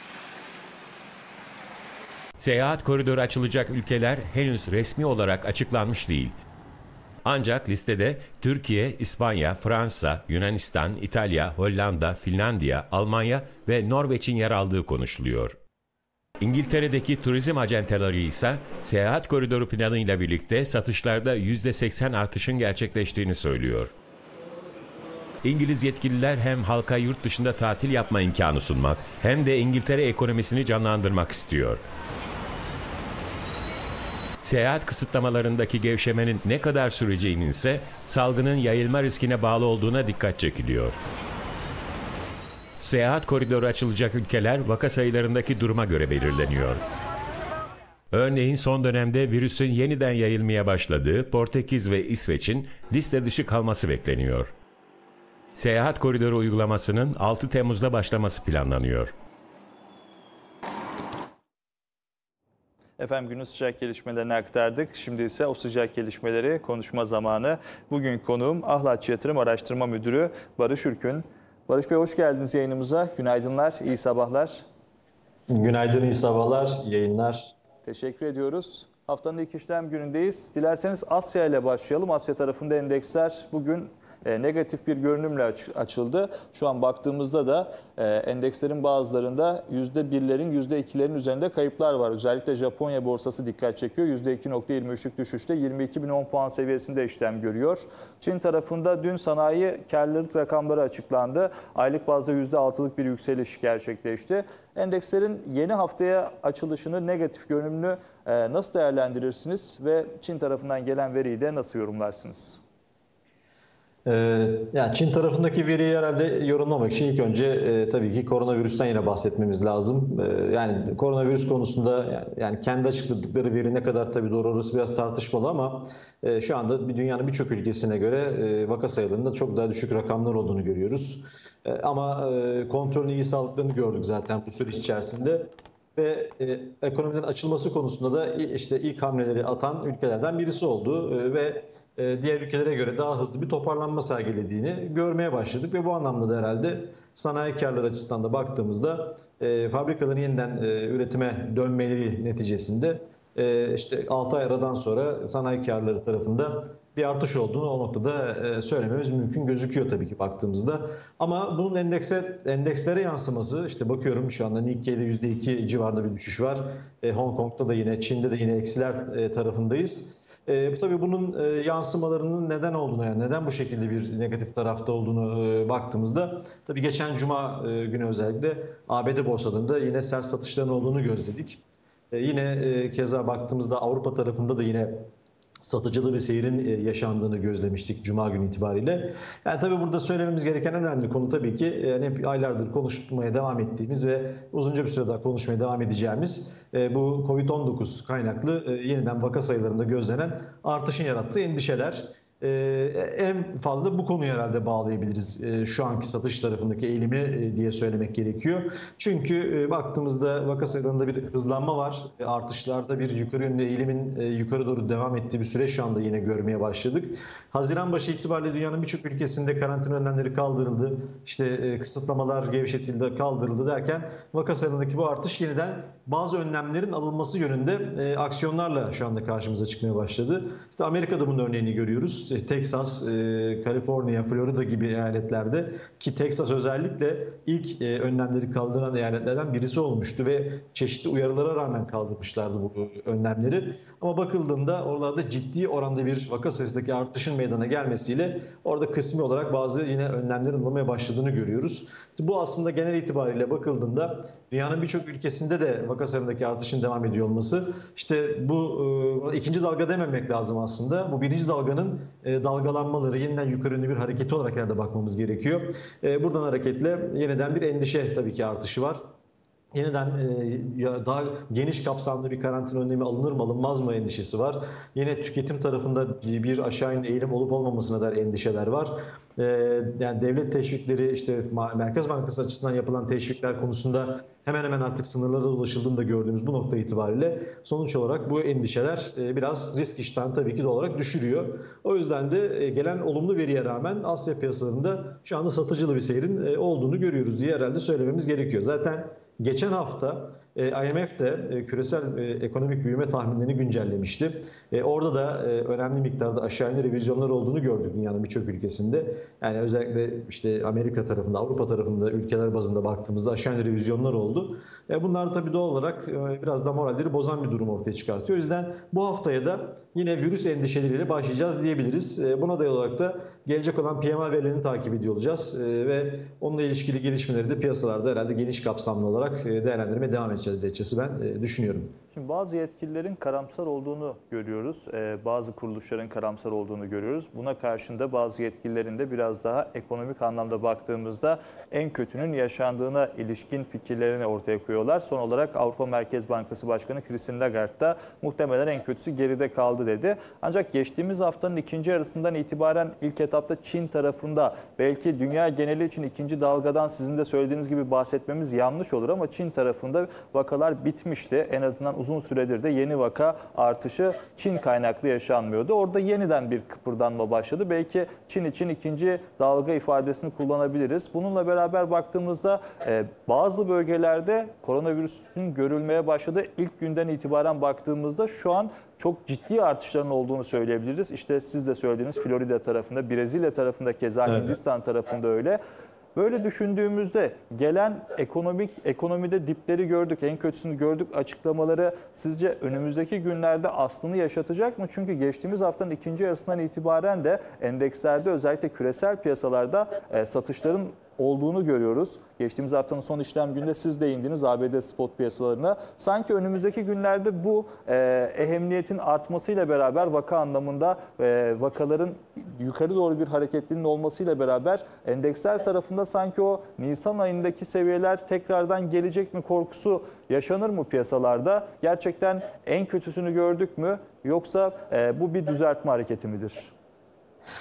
Seyahat koridoru açılacak ülkeler henüz resmi olarak açıklanmış değil. Ancak listede Türkiye, İspanya, Fransa, Yunanistan, İtalya, Hollanda, Finlandiya, Almanya ve Norveç'in yer aldığı konuşuluyor. İngiltere'deki turizm acenteleri ise seyahat koridoru planıyla birlikte satışlarda yüzde seksen artışın gerçekleştiğini söylüyor. İngiliz yetkililer hem halka yurt dışında tatil yapma imkanı sunmak hem de İngiltere ekonomisini canlandırmak istiyor. Seyahat kısıtlamalarındaki gevşemenin ne kadar süreceğinin ise salgının yayılma riskine bağlı olduğuna dikkat çekiliyor. Seyahat koridoru açılacak ülkeler vaka sayılarındaki duruma göre belirleniyor. Örneğin son dönemde virüsün yeniden yayılmaya başladığı Portekiz ve İsveç'in liste dışı kalması bekleniyor. Seyahat koridoru uygulamasının altı Temmuz'da başlaması planlanıyor. Efendim günün sıcak gelişmelerini aktardık. Şimdi ise o sıcak gelişmeleri konuşma zamanı. Bugün konuğum Ahlatçı Yatırım Araştırma Müdürü Barış Ürkün. Barış Bey hoş geldiniz yayınımıza. Günaydınlar, iyi sabahlar. Günaydın, iyi sabahlar, yayınlar. Teşekkür ediyoruz. Haftanın ilk işlem günündeyiz. Dilerseniz Asya ile başlayalım. Asya tarafında endeksler bugün e, negatif bir görünümle aç, açıldı. Şu an baktığımızda da e, endekslerin bazılarında yüzde birlerin, yüzde ikilerin üzerinde kayıplar var. Özellikle Japonya borsası dikkat çekiyor. yüzde iki virgül yirmi üçlük düşüşte yirmi iki bin on puan seviyesinde işlem görüyor. Çin tarafında dün sanayi karlılık rakamları açıklandı. Aylık bazda yüzde altılık bir yükseliş gerçekleşti. Endekslerin yeni haftaya açılışını negatif görünümlü e, nasıl değerlendirirsiniz ve Çin tarafından gelen veriyi de nasıl yorumlarsınız? Ee, yani Çin tarafındaki veriyi herhalde yorumlamak için ilk önce e, tabii ki koronavirüsten yine bahsetmemiz lazım. E, yani koronavirüs konusunda yani, yani kendi açıkladıkları veri ne kadar tabii doğru orası biraz tartışmalı ama e, şu anda bir dünyanın birçok ülkesine göre e, vaka sayılarında çok daha düşük rakamlar olduğunu görüyoruz. E, ama e, kontrolün iyi sağlıklarını gördük zaten bu süreç içerisinde. ve e, ekonominin açılması konusunda da işte ilk hamleleri atan ülkelerden birisi oldu e, ve e, diğer ülkelere göre daha hızlı bir toparlanma sergilediğini görmeye başladık ve bu anlamda da herhalde sanayi karları açısından da baktığımızda e, fabrikaların yeniden e, üretime dönmeleri neticesinde e, işte altı ay aradan sonra sanayi karları tarafında bir artış olduğunu o noktada e, söylememiz mümkün gözüküyor tabii ki baktığımızda. Ama bunun endekse, endekslere yansıması, işte bakıyorum şu anda Nikkei'de yüzde iki civarında bir düşüş var. E, Hong Kong'da da yine, Çin'de de yine eksiler e, tarafındayız. E, tabii bunun e, yansımalarının neden olduğunu, yani neden bu şekilde bir negatif tarafta olduğunu e, baktığımızda tabii geçen Cuma e, günü özellikle A B D borsalarında yine sert satışların olduğunu gözledik. E, yine e, keza baktığımızda Avrupa tarafında da yine satıcılı bir seyrin yaşandığını gözlemiştik Cuma günü itibariyle. Yani tabii burada söylememiz gereken önemli konu tabii ki yani hep aylardır konuşmaya devam ettiğimiz ve uzunca bir süre daha konuşmaya devam edeceğimiz bu kovid on dokuz kaynaklı yeniden vaka sayılarında gözlenen artışın yarattığı endişeler. En fazla bu konuyu herhalde bağlayabiliriz şu anki satış tarafındaki eğilimi diye söylemek gerekiyor. Çünkü baktığımızda vaka sayılarında bir hızlanma var. Artışlarda bir yukarı yönlü eğilimin yukarı doğru devam ettiği bir süreç şu anda yine görmeye başladık. Haziran başı itibariyle dünyanın birçok ülkesinde karantina önlemleri kaldırıldı. İşte kısıtlamalar gevşetildi, kaldırıldı derken vaka sayılarındaki bu artış yeniden bazı önlemlerin alınması yönünde aksiyonlarla şu anda karşımıza çıkmaya başladı. İşte Amerika'da bunun örneğini görüyoruz. Texas, Kaliforniya, Florida gibi eyaletlerde ki Texas özellikle ilk önlemleri kaldıran eyaletlerden birisi olmuştu ve çeşitli uyarılara rağmen kaldırmışlardı bu önlemleri. Ama bakıldığında oralarda ciddi oranda bir vaka sayısındaki artışın meydana gelmesiyle orada kısmi olarak bazı yine önlemlerin alınmaya başladığını görüyoruz. Bu aslında genel itibariyle bakıldığında dünyanın birçok ülkesinde de vaka sayısındaki artışın devam ediyor olması. İşte bu ikinci dalga dememek lazım aslında. Bu birinci dalganın dalgalanmaları, yeniden yukarı yönlü bir hareketi olarak herhalde bakmamız gerekiyor. Buradan hareketle yeniden bir endişe tabii ki artışı var. Yeniden e, daha geniş kapsamlı bir karantina önlemi alınır mı alınmaz mı endişesi var. Yine tüketim tarafında bir aşağı yönlü eğilim olup olmamasına dair endişeler var. E, yani devlet teşvikleri, işte Merkez Bankası açısından yapılan teşvikler konusunda hemen hemen artık sınırlara ulaşıldığını da gördüğümüz bu nokta itibariyle sonuç olarak bu endişeler e, biraz risk iştahını tabii ki de olarak düşürüyor. O yüzden de e, gelen olumlu veriye rağmen Asya piyasalarında şu anda satıcılı bir seyrin e, olduğunu görüyoruz diye herhalde söylememiz gerekiyor. Zaten geçen hafta I M F de küresel ekonomik büyüme tahminlerini güncellemişti. Orada da önemli miktarda aşağı yönlü revizyonlar olduğunu gördük dünyanın birçok ülkesinde. Yani özellikle işte Amerika tarafında, Avrupa tarafında ülkeler bazında baktığımızda aşağı yönlü revizyonlar oldu. Bunlar tabii doğal olarak biraz da moralleri bozan bir durum ortaya çıkartıyor. O yüzden bu haftaya da yine virüs endişeleriyle başlayacağız diyebiliriz. Buna dayalı olarak da gelecek olan P M I verilerini takip ediyor olacağız ve onunla ilişkili gelişmeleri de piyasalarda herhalde geniş kapsamlı olarak değerlendirmeye devam edeceğiz diye ben düşünüyorum. Şimdi bazı yetkililerin karamsar olduğunu görüyoruz. Bazı kuruluşların karamsar olduğunu görüyoruz. Buna karşında bazı yetkililerin de biraz daha ekonomik anlamda baktığımızda en kötünün yaşandığına ilişkin fikirlerini ortaya koyuyorlar. Son olarak Avrupa Merkez Bankası Başkanı Christine Lagarde da muhtemelen en kötüsü geride kaldı dedi. Ancak geçtiğimiz haftanın ikinci yarısından itibaren ilk etapta Çin tarafında belki dünya geneli için ikinci dalgadan sizin de söylediğiniz gibi bahsetmemiz yanlış olur ama Çin tarafında vakalar bitmişti. En azından uzun süredir de yeni vaka artışı Çin kaynaklı yaşanmıyordu. Orada yeniden bir kıpırdanma başladı. Belki Çin için ikinci dalga ifadesini kullanabiliriz. Bununla beraber baktığımızda e, bazı bölgelerde koronavirüsün görülmeye başladığı ilk günden itibaren baktığımızda şu an çok ciddi artışların olduğunu söyleyebiliriz. İşte siz de söylediğiniz Florida tarafında, Brezilya tarafında keza evet. Hindistan tarafında öyle. Böyle düşündüğümüzde gelen ekonomik ekonomide dipleri gördük, en kötüsünü gördük açıklamaları sizce önümüzdeki günlerde aslını yaşatacak mı? Çünkü geçtiğimiz haftanın ikinci yarısından itibaren de endekslerde özellikle küresel piyasalarda e, satışların olduğunu görüyoruz. Geçtiğimiz haftanın son işlem gününde siz değindiniz A B D spot piyasalarına. Sanki önümüzdeki günlerde bu e, ehemmiyetin artmasıyla beraber vaka anlamında e, vakaların yukarı doğru bir hareketliliğinin olmasıyla beraber endeksler tarafında sanki o Nisan ayındaki seviyeler tekrardan gelecek mi korkusu yaşanır mı piyasalarda? Gerçekten en kötüsünü gördük mü yoksa e, bu bir düzeltme hareketi midir?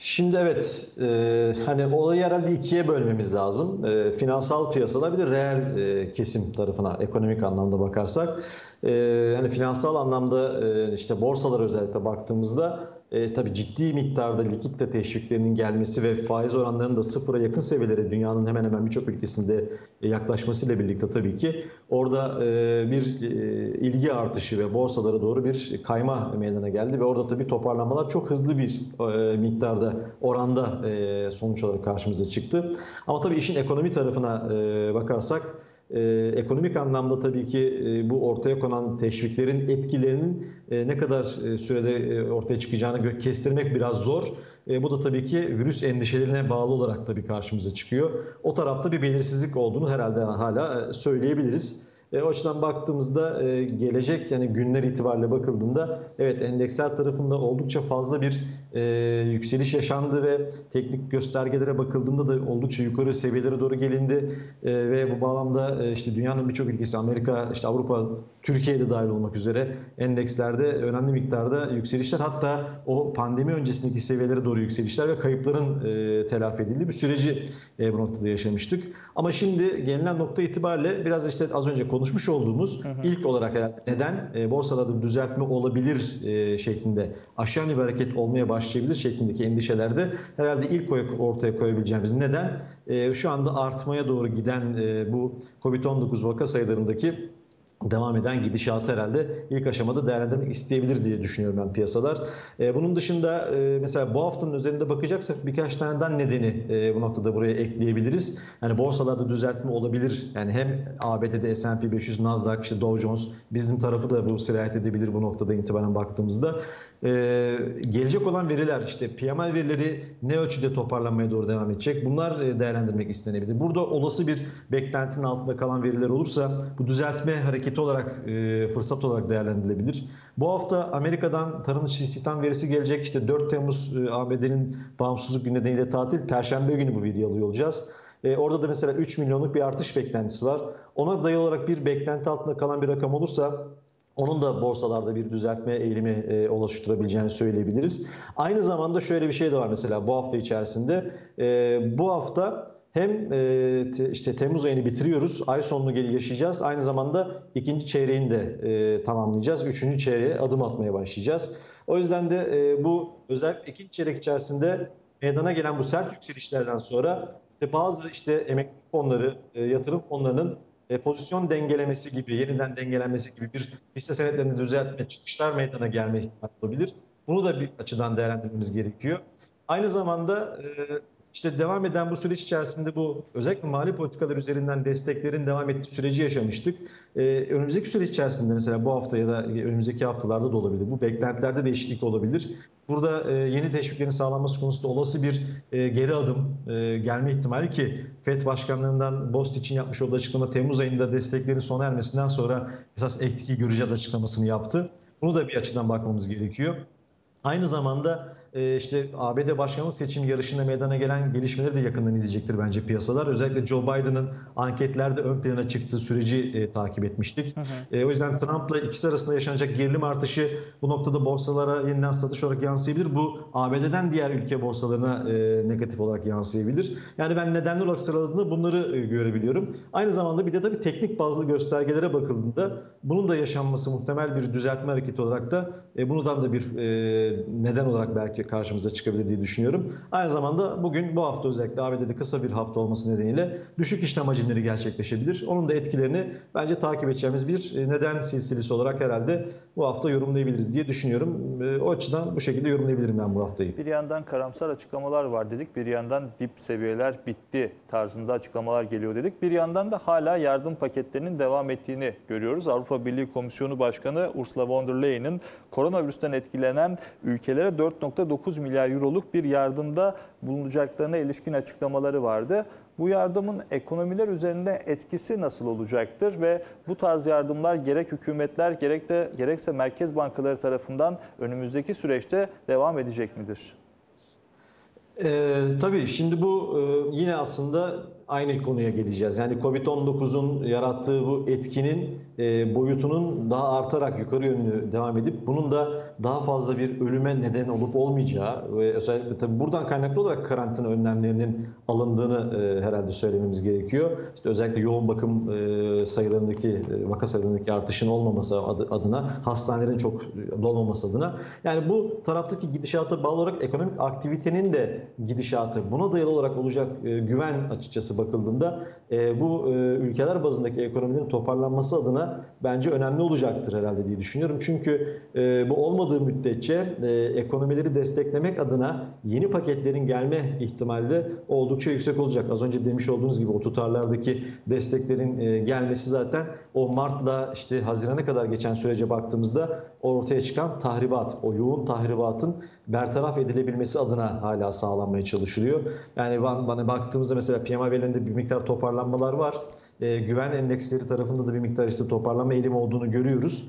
Şimdi evet, e, hani olayı herhalde ikiye bölmemiz lazım. E, finansal piyasalar bir de reel e, kesim tarafına ekonomik anlamda bakarsak. E, yani finansal anlamda e, işte borsalara özellikle baktığımızda e, tabii ciddi miktarda likitte teşviklerinin gelmesi ve faiz oranlarının da sıfıra yakın seviyelere dünyanın hemen hemen birçok ülkesinde yaklaşmasıyla birlikte tabii ki orada e, bir e, ilgi artışı ve borsalara doğru bir kayma meydana geldi ve orada tabii toparlanmalar çok hızlı bir e, miktarda oranda e, sonuç olarak karşımıza çıktı. Ama tabii işin ekonomi tarafına e, bakarsak Ee, ekonomik anlamda tabii ki e, bu ortaya konan teşviklerin etkilerinin e, ne kadar e, sürede e, ortaya çıkacağını kestirmek biraz zor. E, bu da tabii ki virüs endişelerine bağlı olarak tabii karşımıza çıkıyor. O tarafta bir belirsizlik olduğunu herhalde hala e, söyleyebiliriz. E, o açıdan baktığımızda e, gelecek yani günler itibariyle bakıldığında evet endeksler tarafında oldukça fazla bir e, yükseliş yaşandı ve teknik göstergelere bakıldığında da oldukça yukarı seviyelere doğru gelindi e, ve bu bağlamda e, işte dünyanın birçok ülkesi Amerika, işte Avrupa, Türkiye'de dahil olmak üzere endekslerde önemli miktarda yükselişler, hatta o pandemi öncesindeki seviyelere doğru yükselişler ve kayıpların e, telafi edildiği bir süreci e, bu noktada yaşamıştık. Ama şimdi gelinen nokta itibariyle biraz işte az önce konuşmuş olduğumuz hı hı. ilk olarak herhalde neden e, borsalarda bir düzeltme olabilir e, şeklinde aşağı yönlü bir hareket olmaya başlayabilir şeklindeki endişelerde herhalde ilk ortaya koyabileceğimiz neden e, şu anda artmaya doğru giden e, bu kovid on dokuz vaka sayılarındaki devam eden gidişatı herhalde ilk aşamada değerlendirmek isteyebilir diye düşünüyorum ben piyasalar. E, bunun dışında e, mesela bu haftanın üzerinde bakacaksak birkaç taneden nedeni e, bu noktada buraya ekleyebiliriz. Yani borsalarda düzeltme olabilir. Yani hem A B D'de S and P beş yüz, Nasdaq, işte Dow Jones, bizim tarafı da bu sirayet edebilir bu noktada itibaren baktığımızda. Ee, gelecek olan veriler, işte P M I verileri ne ölçüde toparlanmaya doğru devam edecek? Bunlar e, değerlendirmek istenebilir. Burada olası bir beklentinin altında kalan veriler olursa bu düzeltme hareketi olarak, e, fırsat olarak değerlendirilebilir. Bu hafta Amerika'dan tarım dışı istihdam verisi gelecek. İşte dört Temmuz e, A B D'nin bağımsızlık günü nedeniyle tatil. Perşembe günü bu videoyu alıyor olacağız. E, orada da mesela üç milyonluk bir artış beklentisi var. Ona dayalı olarak bir beklenti altında kalan bir rakam olursa onun da borsalarda bir düzeltme eğilimi e, oluşturabileceğini söyleyebiliriz. Aynı zamanda şöyle bir şey de var mesela bu hafta içerisinde. E, bu hafta hem e, te, işte Temmuz ayını bitiriyoruz, ay sonunu yaşayacağız. Aynı zamanda ikinci çeyreğini de e, tamamlayacağız. Üçüncü çeyreğe adım atmaya başlayacağız. O yüzden de e, bu özellikle ikinci çeyrek içerisinde meydana gelen bu sert yükselişlerden sonra işte bazı işte emekli fonları, e, yatırım fonlarının pozisyon dengelemesi gibi, yeniden dengelenmesi gibi bir hisse senetlerinde düzeltme, çıkışlar meydana gelme ihtimali olabilir. Bunu da bir açıdan değerlendirmemiz gerekiyor. Aynı zamanda işte devam eden bu süreç içerisinde bu özellikle mali politikalar üzerinden desteklerin devam ettiği süreci yaşamıştık. Önümüzdeki süreç içerisinde mesela bu hafta ya da önümüzdeki haftalarda da olabilir. Bu beklentilerde değişiklik olabilir. Burada yeni teşviklerin sağlanması konusunda olası bir geri adım gelme ihtimali ki FED Başkanlığından BOST için yapmış olduğu açıklama Temmuz ayında desteklerin sona ermesinden sonra esas etkiyi göreceğiz açıklamasını yaptı. Bunu da bir açıdan bakmamız gerekiyor. Aynı zamanda işte A B D başkanlık seçim yarışında meydana gelen gelişmeleri de yakından izleyecektir bence piyasalar. Özellikle Joe Biden'ın anketlerde ön plana çıktığı süreci e, takip etmiştik. Hı hı. E, o yüzden Trump'la ikisi arasında yaşanacak gerilim artışı bu noktada borsalara yeniden satış olarak yansıyabilir. Bu A B D'den diğer ülke borsalarına e, negatif olarak yansıyabilir. Yani ben nedenli olarak sıraladığımda bunları e, görebiliyorum. Aynı zamanda bir de tabii teknik bazlı göstergelere bakıldığında bunun da yaşanması muhtemel bir düzeltme hareketi olarak da e, bundan da bir e, neden olarak belki karşımıza çıkabilir diye düşünüyorum. Aynı zamanda bugün bu hafta özellikle A B D'de kısa bir hafta olması nedeniyle düşük işlem hacimleri gerçekleşebilir. Onun da etkilerini bence takip edeceğimiz bir neden silsilesi olarak herhalde bu hafta yorumlayabiliriz diye düşünüyorum. O açıdan bu şekilde yorumlayabilirim ben bu haftayı. Bir yandan karamsar açıklamalar var dedik. Bir yandan dip seviyeler bitti tarzında açıklamalar geliyor dedik. Bir yandan da hala yardım paketlerinin devam ettiğini görüyoruz. Avrupa Birliği Komisyonu Başkanı Ursula von der Leyen'in koronavirüsten etkilenen ülkelere dört nokta dokuz milyar euroluk bir yardımda bulunacaklarına ilişkin açıklamaları vardı. Bu yardımın ekonomiler üzerinde etkisi nasıl olacaktır ve bu tarz yardımlar gerek hükümetler gerek de gerekse merkez bankaları tarafından önümüzdeki süreçte devam edecek midir? Ee, tabii şimdi bu e, yine aslında aynı konuya geleceğiz. Yani kovid on dokuzun yarattığı bu etkinin e, boyutunun daha artarak yukarı yönlü devam edip bunun da daha fazla bir ölüme neden olup olmayacağı ve özellikle tabii buradan kaynaklı olarak karantina önlemlerinin alındığını e, herhalde söylememiz gerekiyor. İşte özellikle yoğun bakım e, sayılarındaki, e, vaka sayılarındaki artışın olmaması adı, adına, hastanelerin çok dolmaması adına. Yani bu taraftaki gidişata bağlı olarak ekonomik aktivitenin de gidişatı, buna dayalı olarak olacak e, güven açıkçası bakıldığında e, bu e, ülkeler bazındaki ekonominin toparlanması adına bence önemli olacaktır herhalde diye düşünüyorum. Çünkü e, bu olmadığı müddetçe e, ekonomileri desteklemek adına yeni paketlerin gelme ihtimali de oldukça yüksek olacak. Az önce demiş olduğunuz gibi o tutarlardaki desteklerin e, gelmesi zaten o Mart'la işte Haziran'a kadar geçen sürece baktığımızda ortaya çıkan tahribat, o yoğun tahribatın bertaraf edilebilmesi adına hala sağlanmaya çalışılıyor. Yani bana baktığımızda mesela P M I verilerinde bir miktar toparlanmalar var. E, güven endeksleri tarafında da bir miktar işte toparlanma eğilimi olduğunu görüyoruz.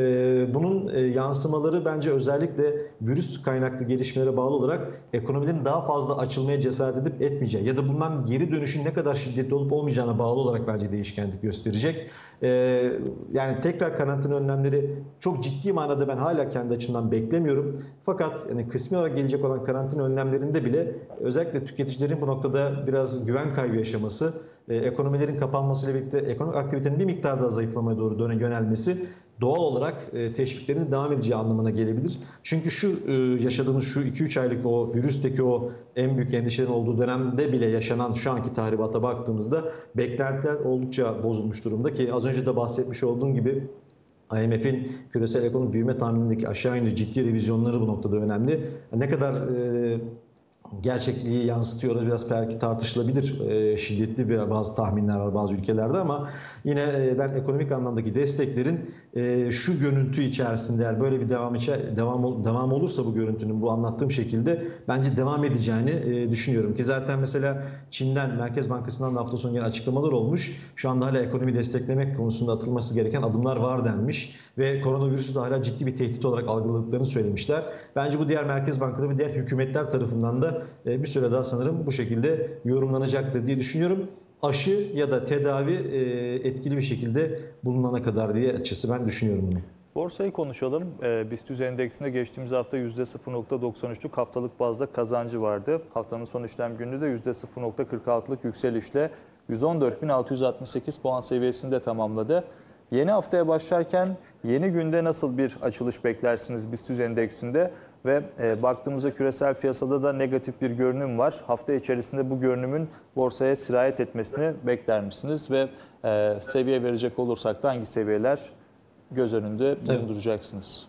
E, bunun e, yansımaları bence özellikle virüs kaynaklı gelişmelere bağlı olarak ekonomilerin daha fazla açılmaya cesaret edip etmeyeceği ya da bundan geri dönüşün ne kadar şiddetli olup olmayacağına bağlı olarak bence değişkenlik gösterecek. E, yani tekrar karantina önlemleri çok ciddi manada ben hala kendi açımdan beklemiyorum. Fakat yani kısmi olarak gelecek olan karantina önlemlerinde bile özellikle tüketicilerin bu noktada biraz güven kaybı yaşaması, e, ekonomilerin kapanmasıyla birlikte ekonomik aktivitenin bir miktar daha zayıflamaya doğru döne yönelmesi doğal olarak e, teşviklerin devam edeceği anlamına gelebilir. Çünkü şu e, yaşadığımız şu iki üç aylık o virüsteki o en büyük endişelerin olduğu dönemde bile yaşanan şu anki tahribata baktığımızda beklentiler oldukça bozulmuş durumda ki az önce de bahsetmiş olduğum gibi I M F'in küresel ekonomi büyüme tahminindeki aşağı yönlü ciddi revizyonları bu noktada önemli. Ne kadar e, gerçekliği yansıtıyor biraz belki tartışılabilir. E, şiddetli bir bazı tahminler var bazı ülkelerde ama yine e, ben ekonomik anlamdaki desteklerin e, şu görüntü içerisinde eğer böyle bir devam içer, devam devam olursa bu görüntünün bu anlattığım şekilde bence devam edeceğini e, düşünüyorum ki zaten mesela Çin'den Merkez Bankası'ndan da hafta sonu gelen açıklamalar olmuş. Şu anda hala ekonomi desteklemek konusunda atılması gereken adımlar var denmiş ve koronavirüsü de hala ciddi bir tehdit olarak algıladıklarını söylemişler. Bence bu diğer Merkez Bankaları ve diğer hükümetler tarafından da bir süre daha sanırım bu şekilde yorumlanacaktır diye düşünüyorum. Aşı ya da tedavi etkili bir şekilde bulunana kadar diye açısı ben düşünüyorum bunu. Borsayı konuşalım. BIST yüz endeksinde geçtiğimiz hafta yüzde sıfır nokta doksan üçlük haftalık bazda kazancı vardı. Haftanın son işlem günü de yüzde sıfır nokta kırk altılık yükselişle yüz on dört bin altı yüz altmış sekiz puan seviyesinde tamamladı. Yeni haftaya başlarken yeni günde nasıl bir açılış beklersiniz BIST yüz endeksinde? Ve e, baktığımızda küresel piyasada da negatif bir görünüm var. Hafta içerisinde bu görünümün borsaya sirayet etmesini bekler misiniz? Ve e, seviye verecek olursak da hangi seviyeler göz önünde bulunduracaksınız?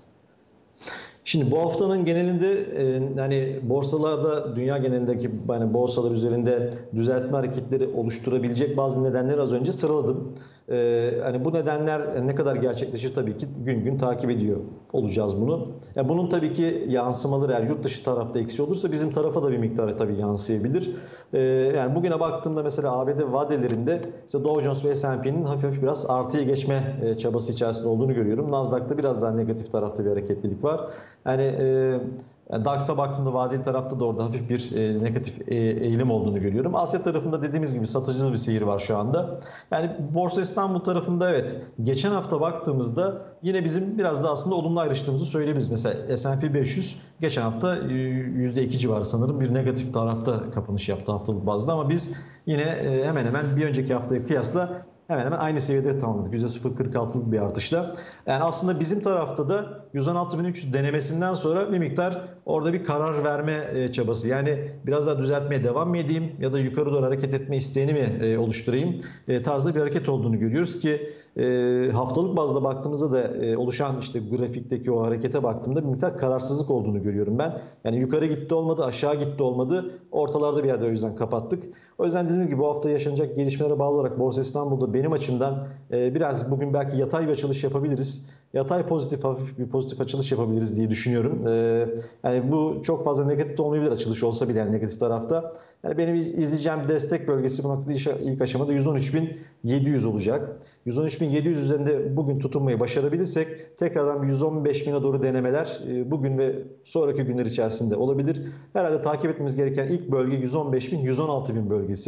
Şimdi bu haftanın genelinde e, hani borsalarda dünya genelindeki yani borsalar üzerinde düzeltme hareketleri oluşturabilecek bazı nedenleri az önce sıraladım. E, hani bu nedenler ne kadar gerçekleşir tabii ki gün gün takip ediyor olacağız bunu. Yani bunun tabii ki yansımaları eğer yurt dışı tarafta eksi olursa bizim tarafa da bir miktar tabii yansıyabilir. E, yani bugüne baktığımda mesela A B D vadelerinde işte Dow Jones ve S and P'nin hafif hafif biraz artıya geçme e, çabası içerisinde olduğunu görüyorum. Nasdaq'ta biraz daha negatif tarafta bir hareketlilik var. Yani e, D A X'a baktığımda vadeli tarafta da orada hafif bir e, negatif e, eğilim olduğunu görüyorum. Asya tarafında dediğimiz gibi satıcılı bir seyir var şu anda. Yani Borsa İstanbul tarafında evet geçen hafta baktığımızda yine bizim biraz da aslında olumlu ayrıştığımızı söyleyebiliriz. Mesela S and P beş yüz geçen hafta yüzde iki civarı sanırım bir negatif tarafta kapanış yaptı haftalık bazda ama biz yine e, hemen hemen bir önceki haftaya kıyasla hemen hemen aynı seviyede tamamladık. yüzde sıfır virgül kırk altılık bir artışla. Yani aslında bizim tarafta da yüz on altı bin üç yüz denemesinden sonra bir miktar orada bir karar verme çabası. Yani biraz daha düzeltmeye devam mı edeyim ya da yukarı doğru hareket etme isteğini mi oluşturayım tarzda bir hareket olduğunu görüyoruz ki haftalık bazda baktığımızda da oluşan işte grafikteki o harekete baktığımda bir miktar kararsızlık olduğunu görüyorum ben. Yani yukarı gitti olmadı, aşağı gitti olmadı. Ortalarda bir yerde o yüzden kapattık. O yüzden dediğim gibi bu hafta yaşanacak gelişmelere bağlı olarak Borsa İstanbul'da benim açımdan biraz bugün belki yatay bir açılış yapabiliriz. Yatay pozitif, hafif bir pozitif açılış yapabiliriz diye düşünüyorum. Yani bu çok fazla negatif olmayabilir açılış olsa bile yani negatif tarafta. Yani benim izleyeceğim destek bölgesi bu noktada ilk aşamada yüz on üç bin yedi yüz olacak. yüz on üç bin yedi yüz üzerinde bugün tutunmayı başarabilirsek tekrardan bir yüz on beş bine doğru denemeler bugün ve sonraki günler içerisinde olabilir. Herhalde takip etmemiz gereken ilk bölge yüz on beş bin yüz on altı bin bölgesi.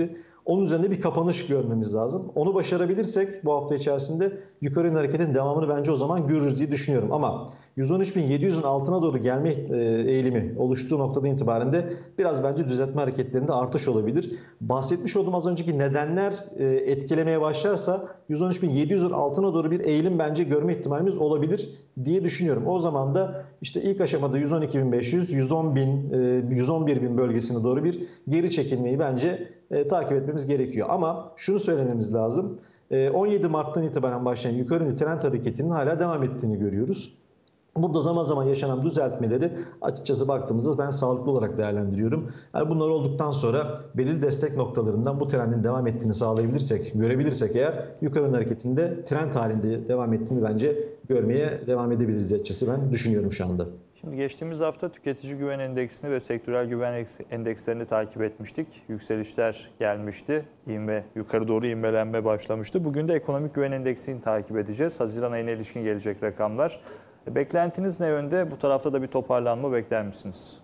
Onun üzerinde bir kapanış görmemiz lazım. Onu başarabilirsek bu hafta içerisinde yukarı yönlü hareketin devamını bence o zaman görürüz diye düşünüyorum. Ama yüz on üç bin yedi yüzün altına doğru gelme eğilimi oluştuğu noktada itibaren de biraz bence düzeltme hareketlerinde artış olabilir. Bahsetmiş olduğum az önceki nedenler etkilemeye başlarsa yüz on üç bin yedi yüzün altına doğru bir eğilim bence görme ihtimalimiz olabilir diye düşünüyorum. O zaman da işte ilk aşamada yüz on iki bin beş yüz, yüz on bin, yüz on bir bin bölgesine doğru bir geri çekilmeyi bence e, takip etmemiz gerekiyor. Ama şunu söylememiz lazım. E, on yedi Mart'tan itibaren başlayan yukarı yönlü trend hareketinin hala devam ettiğini görüyoruz. Burada zaman zaman yaşanan düzeltmeleri açıkçası baktığımızda ben sağlıklı olarak değerlendiriyorum. Yani bunlar olduktan sonra belirli destek noktalarından bu trendin devam ettiğini sağlayabilirsek, görebilirsek eğer yukarı yönlü hareketinde trend halinde devam ettiğini bence görmeye devam edebiliriz açıkçası ben düşünüyorum şu anda. Şimdi geçtiğimiz hafta tüketici güven endeksini ve sektörel güven endekslerini takip etmiştik. Yükselişler gelmişti. İnme, yukarı doğru inmelenme başlamıştı. Bugün de ekonomik güven endeksini takip edeceğiz. Haziran ayına ilişkin gelecek rakamlar. Beklentiniz ne yönde? Bu tarafta da bir toparlanma bekler misiniz?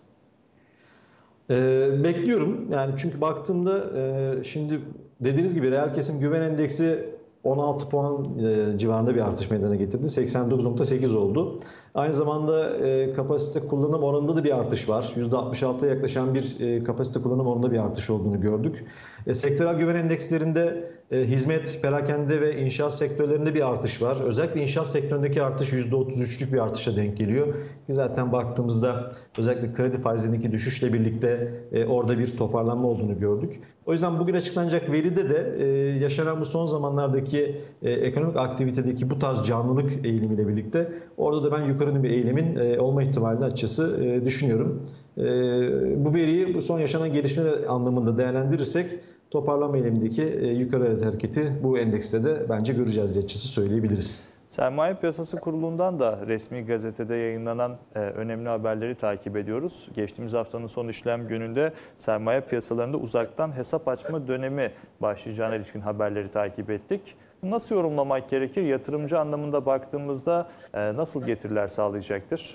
Ee, bekliyorum. Yani çünkü baktığımda e, şimdi dediğiniz gibi reel kesim güven endeksi on altı puan e, civarında bir artış meydana getirdi. seksen dokuz nokta sekiz oldu. Aynı zamanda e, kapasite kullanım oranında da bir artış var. yüzde altmış altıya yaklaşan bir e, kapasite kullanım oranında bir artış olduğunu gördük. E, sektörel güven endekslerinde e, hizmet, perakende ve inşaat sektörlerinde bir artış var. Özellikle inşaat sektöründeki artış yüzde otuz üçlük bir artışa denk geliyor. Ki zaten baktığımızda özellikle kredi faizindeki düşüşle birlikte e, orada bir toparlanma olduğunu gördük. O yüzden bugün açıklanacak veride de e, yaşanan bu son zamanlardaki e, ekonomik aktivitedeki bu tarz canlılık eğilimiyle birlikte orada da ben yukarı bir eğilimin e, olma ihtimalini açıkçası e, düşünüyorum. E, bu veriyi bu son yaşanan gelişmeler anlamında değerlendirirsek toparlanma eğilimindeki e, yukarı hareketi bu endekste de bence göreceğiz diye açıkçası söyleyebiliriz. Sermaye Piyasası Kurulu'ndan da resmi gazetede yayınlanan e, önemli haberleri takip ediyoruz. Geçtiğimiz haftanın son işlem gününde sermaye piyasalarında uzaktan hesap açma dönemi başlayacağına ilişkin haberleri takip ettik. Nasıl yorumlamak gerekir? Yatırımcı anlamında baktığımızda e, nasıl getiriler sağlayacaktır?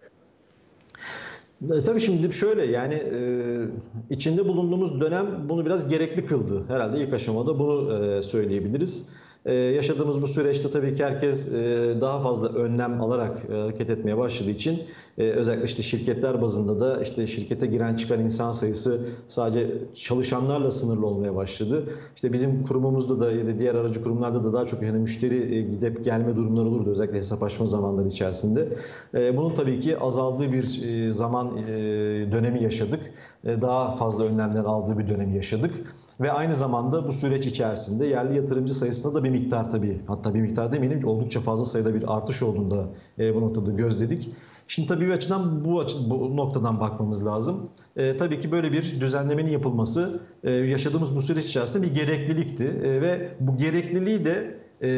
E, tabii şimdi şöyle yani e, içinde bulunduğumuz dönem bunu biraz gerekli kıldı. Herhalde ilk aşamada bunu e, söyleyebiliriz. Ee, yaşadığımız bu süreçte tabii ki herkes e, daha fazla önlem alarak e, hareket etmeye başladığı için e, özellikle işte şirketler bazında da işte şirkete giren çıkan insan sayısı sadece çalışanlarla sınırlı olmaya başladı. İşte bizim kurumumuzda da ya da diğer aracı kurumlarda da daha çok yani müşteri e, gidip gelme durumları olurdu özellikle hesap açma zamanları içerisinde. E, bunun tabii ki azaldığı bir e, zaman e, dönemi yaşadık. E, daha fazla önlemler aldığı bir dönemi yaşadık. Ve aynı zamanda bu süreç içerisinde yerli yatırımcı sayısında da bir miktar tabii hatta bir miktar demeyelim ki oldukça fazla sayıda bir artış olduğunda e, bu noktada gözledik. Şimdi tabii bir açıdan bu, açı, bu noktadan bakmamız lazım. E, tabii ki böyle bir düzenlemenin yapılması e, yaşadığımız bu süreç içerisinde bir gereklilikti e, ve bu gerekliliği de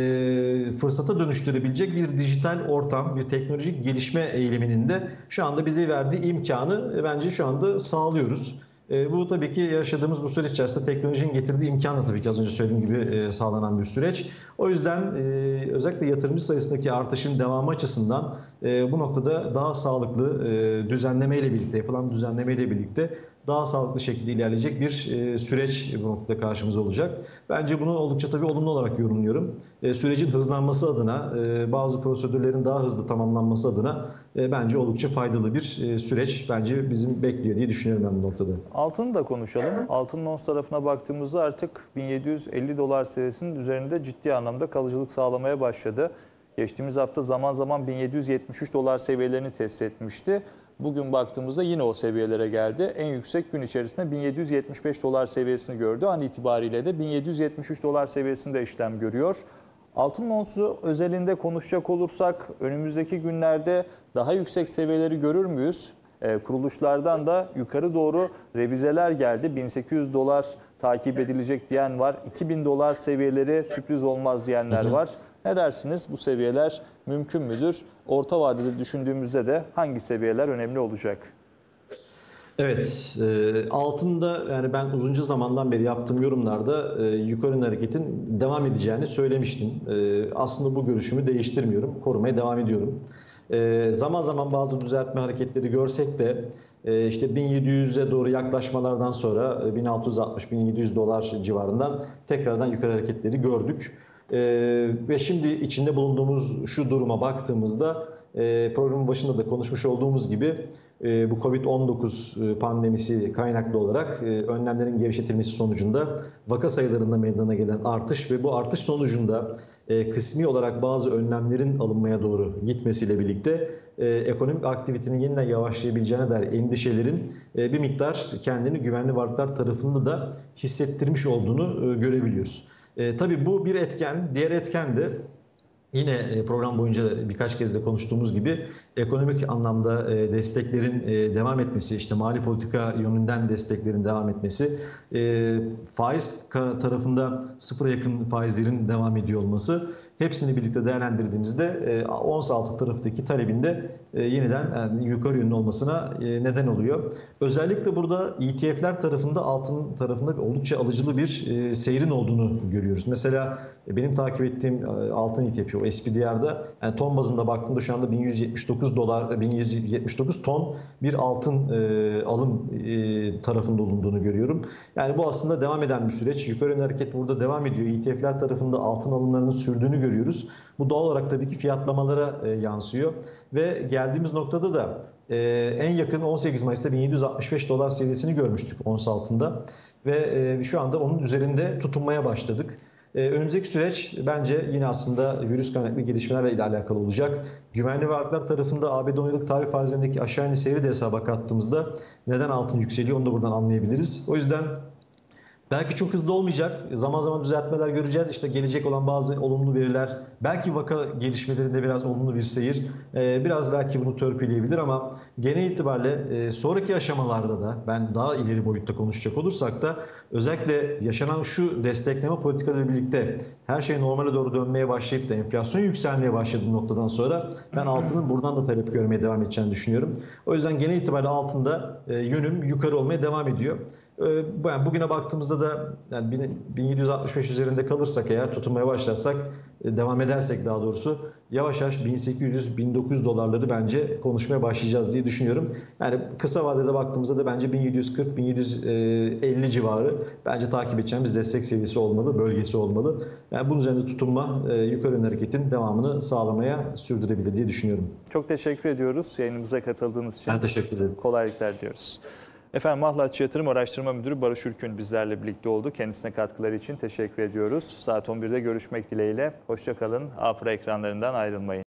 e, fırsata dönüştürebilecek bir dijital ortam, bir teknolojik gelişme eğiliminin de şu anda bize verdiği imkanı e, bence şu anda sağlıyoruz. E, bu tabii ki yaşadığımız bu süreç içerisinde teknolojinin getirdiği imkanla tabii ki az önce söylediğim gibi e, sağlanan bir süreç. O yüzden e, özellikle yatırımcı sayısındaki artışın devamı açısından e, bu noktada daha sağlıklı e, düzenlemeyle birlikte yapılan düzenlemeyle birlikte daha sağlıklı şekilde ilerleyecek bir e, süreç bu noktada karşımıza olacak. Bence bunu oldukça tabii olumlu olarak yorumluyorum. E, sürecin hızlanması adına, e, bazı prosedürlerin daha hızlı tamamlanması adına e, bence oldukça faydalı bir e, süreç bence bizim bekliyor diye düşünüyorum ben bu noktada. Altını da konuşalım. Altının ons tarafına baktığımızda artık bin yedi yüz elli dolar seviyesinin üzerinde ciddi anlamda kalıcılık sağlamaya başladı. Geçtiğimiz hafta zaman zaman bin yedi yüz yetmiş üç dolar seviyelerini test etmişti. Bugün baktığımızda yine o seviyelere geldi. En yüksek gün içerisinde bin yedi yüz yetmiş beş dolar seviyesini gördü. An itibariyle de bin yedi yüz yetmiş üç dolar seviyesinde işlem görüyor. Altın onsu özelinde konuşacak olursak önümüzdeki günlerde daha yüksek seviyeleri görür müyüz? E, kuruluşlardan da yukarı doğru revizeler geldi. bin sekiz yüz dolar takip edilecek diyen var. iki bin dolar seviyeleri sürpriz olmaz diyenler var. Ne dersiniz? Bu seviyeler mümkün müdür? Orta vadede düşündüğümüzde de hangi seviyeler önemli olacak? Evet, e, altında yani ben uzunca zamandan beri yaptığım yorumlarda e, yukarı hareketin devam edeceğini söylemiştim. E, aslında bu görüşümü değiştirmiyorum, korumaya devam ediyorum. E, zaman zaman bazı düzeltme hareketleri görsek de e, işte bin yedi yüze doğru yaklaşmalardan sonra bin altı yüz altmış bin yedi yüz dolar civarından tekrardan yukarı hareketleri gördük. E, ve şimdi içinde bulunduğumuz şu duruma baktığımızda e, programın başında da konuşmuş olduğumuz gibi e, bu kovid on dokuz pandemisi kaynaklı olarak e, önlemlerin gevşetilmesi sonucunda vaka sayılarında meydana gelen artış ve bu artış sonucunda e, kısmi olarak bazı önlemlerin alınmaya doğru gitmesiyle birlikte e, ekonomik aktivitenin yeniden yavaşlayabileceğine dair endişelerin e, bir miktar kendini güvenli varlıklar tarafında da hissettirmiş olduğunu e, görebiliyoruz. E, tabii bu bir etken, diğer etken de yine program boyunca birkaç kez de konuştuğumuz gibi ekonomik anlamda desteklerin devam etmesi, işte mali politika yönünden desteklerin devam etmesi, faiz tarafında sıfıra yakın faizlerin devam ediyor olması, hepsini birlikte değerlendirdiğimizde ons altı taraftaki talebinde yeniden yani yukarı yönlü olmasına neden oluyor. Özellikle burada E T F'ler tarafında altın tarafında oldukça alıcılı bir seyrin olduğunu görüyoruz. Mesela benim takip ettiğim altın E T F, o S P D R'da yani ton bazında baktığımda şu anda bin yüz yetmiş dokuz dolar, bin yüz yetmiş dokuz ton bir altın alım tarafında olunduğunu görüyorum. Yani bu aslında devam eden bir süreç. Yukarı yönlü hareket burada devam ediyor. E T F'ler tarafında altın alımlarının sürdüğünü görüyoruz. Bu doğal olarak tabii ki fiyatlamalara yansıyor ve geldiğimiz noktada da en yakın on sekiz Mayıs'ta bin yedi yüz altmış beş dolar seviyesini görmüştük ons altında ve şu anda onun üzerinde tutunmaya başladık. Önümüzdeki süreç bence yine aslında virüs kaynaklı gelişmelerle ile alakalı olacak. Güvenli varlıklar tarafında A B D on yıllık tahvil faizlerindeki aşağı iniş seyri de hesaba kattığımızda neden altın yükseliyor onu da buradan anlayabiliriz. O yüzden belki çok hızlı olmayacak. Zaman zaman düzeltmeler göreceğiz. İşte gelecek olan bazı olumlu veriler, belki vaka gelişmelerinde biraz olumlu bir seyir, biraz belki bunu törpüleyebilir ama genel itibariyle sonraki aşamalarda da ben daha ileri boyutta konuşacak olursak da özellikle yaşanan şu destekleme politikalarıyla birlikte her şey normale doğru dönmeye başlayıp da enflasyon yükselmeye başladığı noktadan sonra ben altının buradan da talep görmeye devam edeceğini düşünüyorum. O yüzden genel itibariyle altında yönüm yukarı olmaya devam ediyor. Yani bugüne baktığımızda da yani bin yedi yüz altmış beş üzerinde kalırsak eğer tutunmaya başlarsak devam edersek daha doğrusu yavaş yavaş bin sekiz yüz bin dokuz yüz dolarları bence konuşmaya başlayacağız diye düşünüyorum. Yani kısa vadede baktığımızda da bence bin yedi yüz kırk bin yedi yüz elli civarı bence takip edeceğimiz destek seviyesi olmalı, bölgesi olmalı. Yani bunun üzerinde tutunma yukarı yönlü hareketin devamını sağlamaya sürdürebilir diye düşünüyorum. Çok teşekkür ediyoruz yayınımıza katıldığınız için. Ben teşekkür ederim. Kolaylıklar diyoruz. Efendim Mahlaççı Yatırım Araştırma Müdürü Barış Ürkün bizlerle birlikte oldu. Kendisine katkıları için teşekkür ediyoruz. Saat on birde görüşmek dileğiyle. Hoşça kalın. A P R ekranlarından ayrılmayın.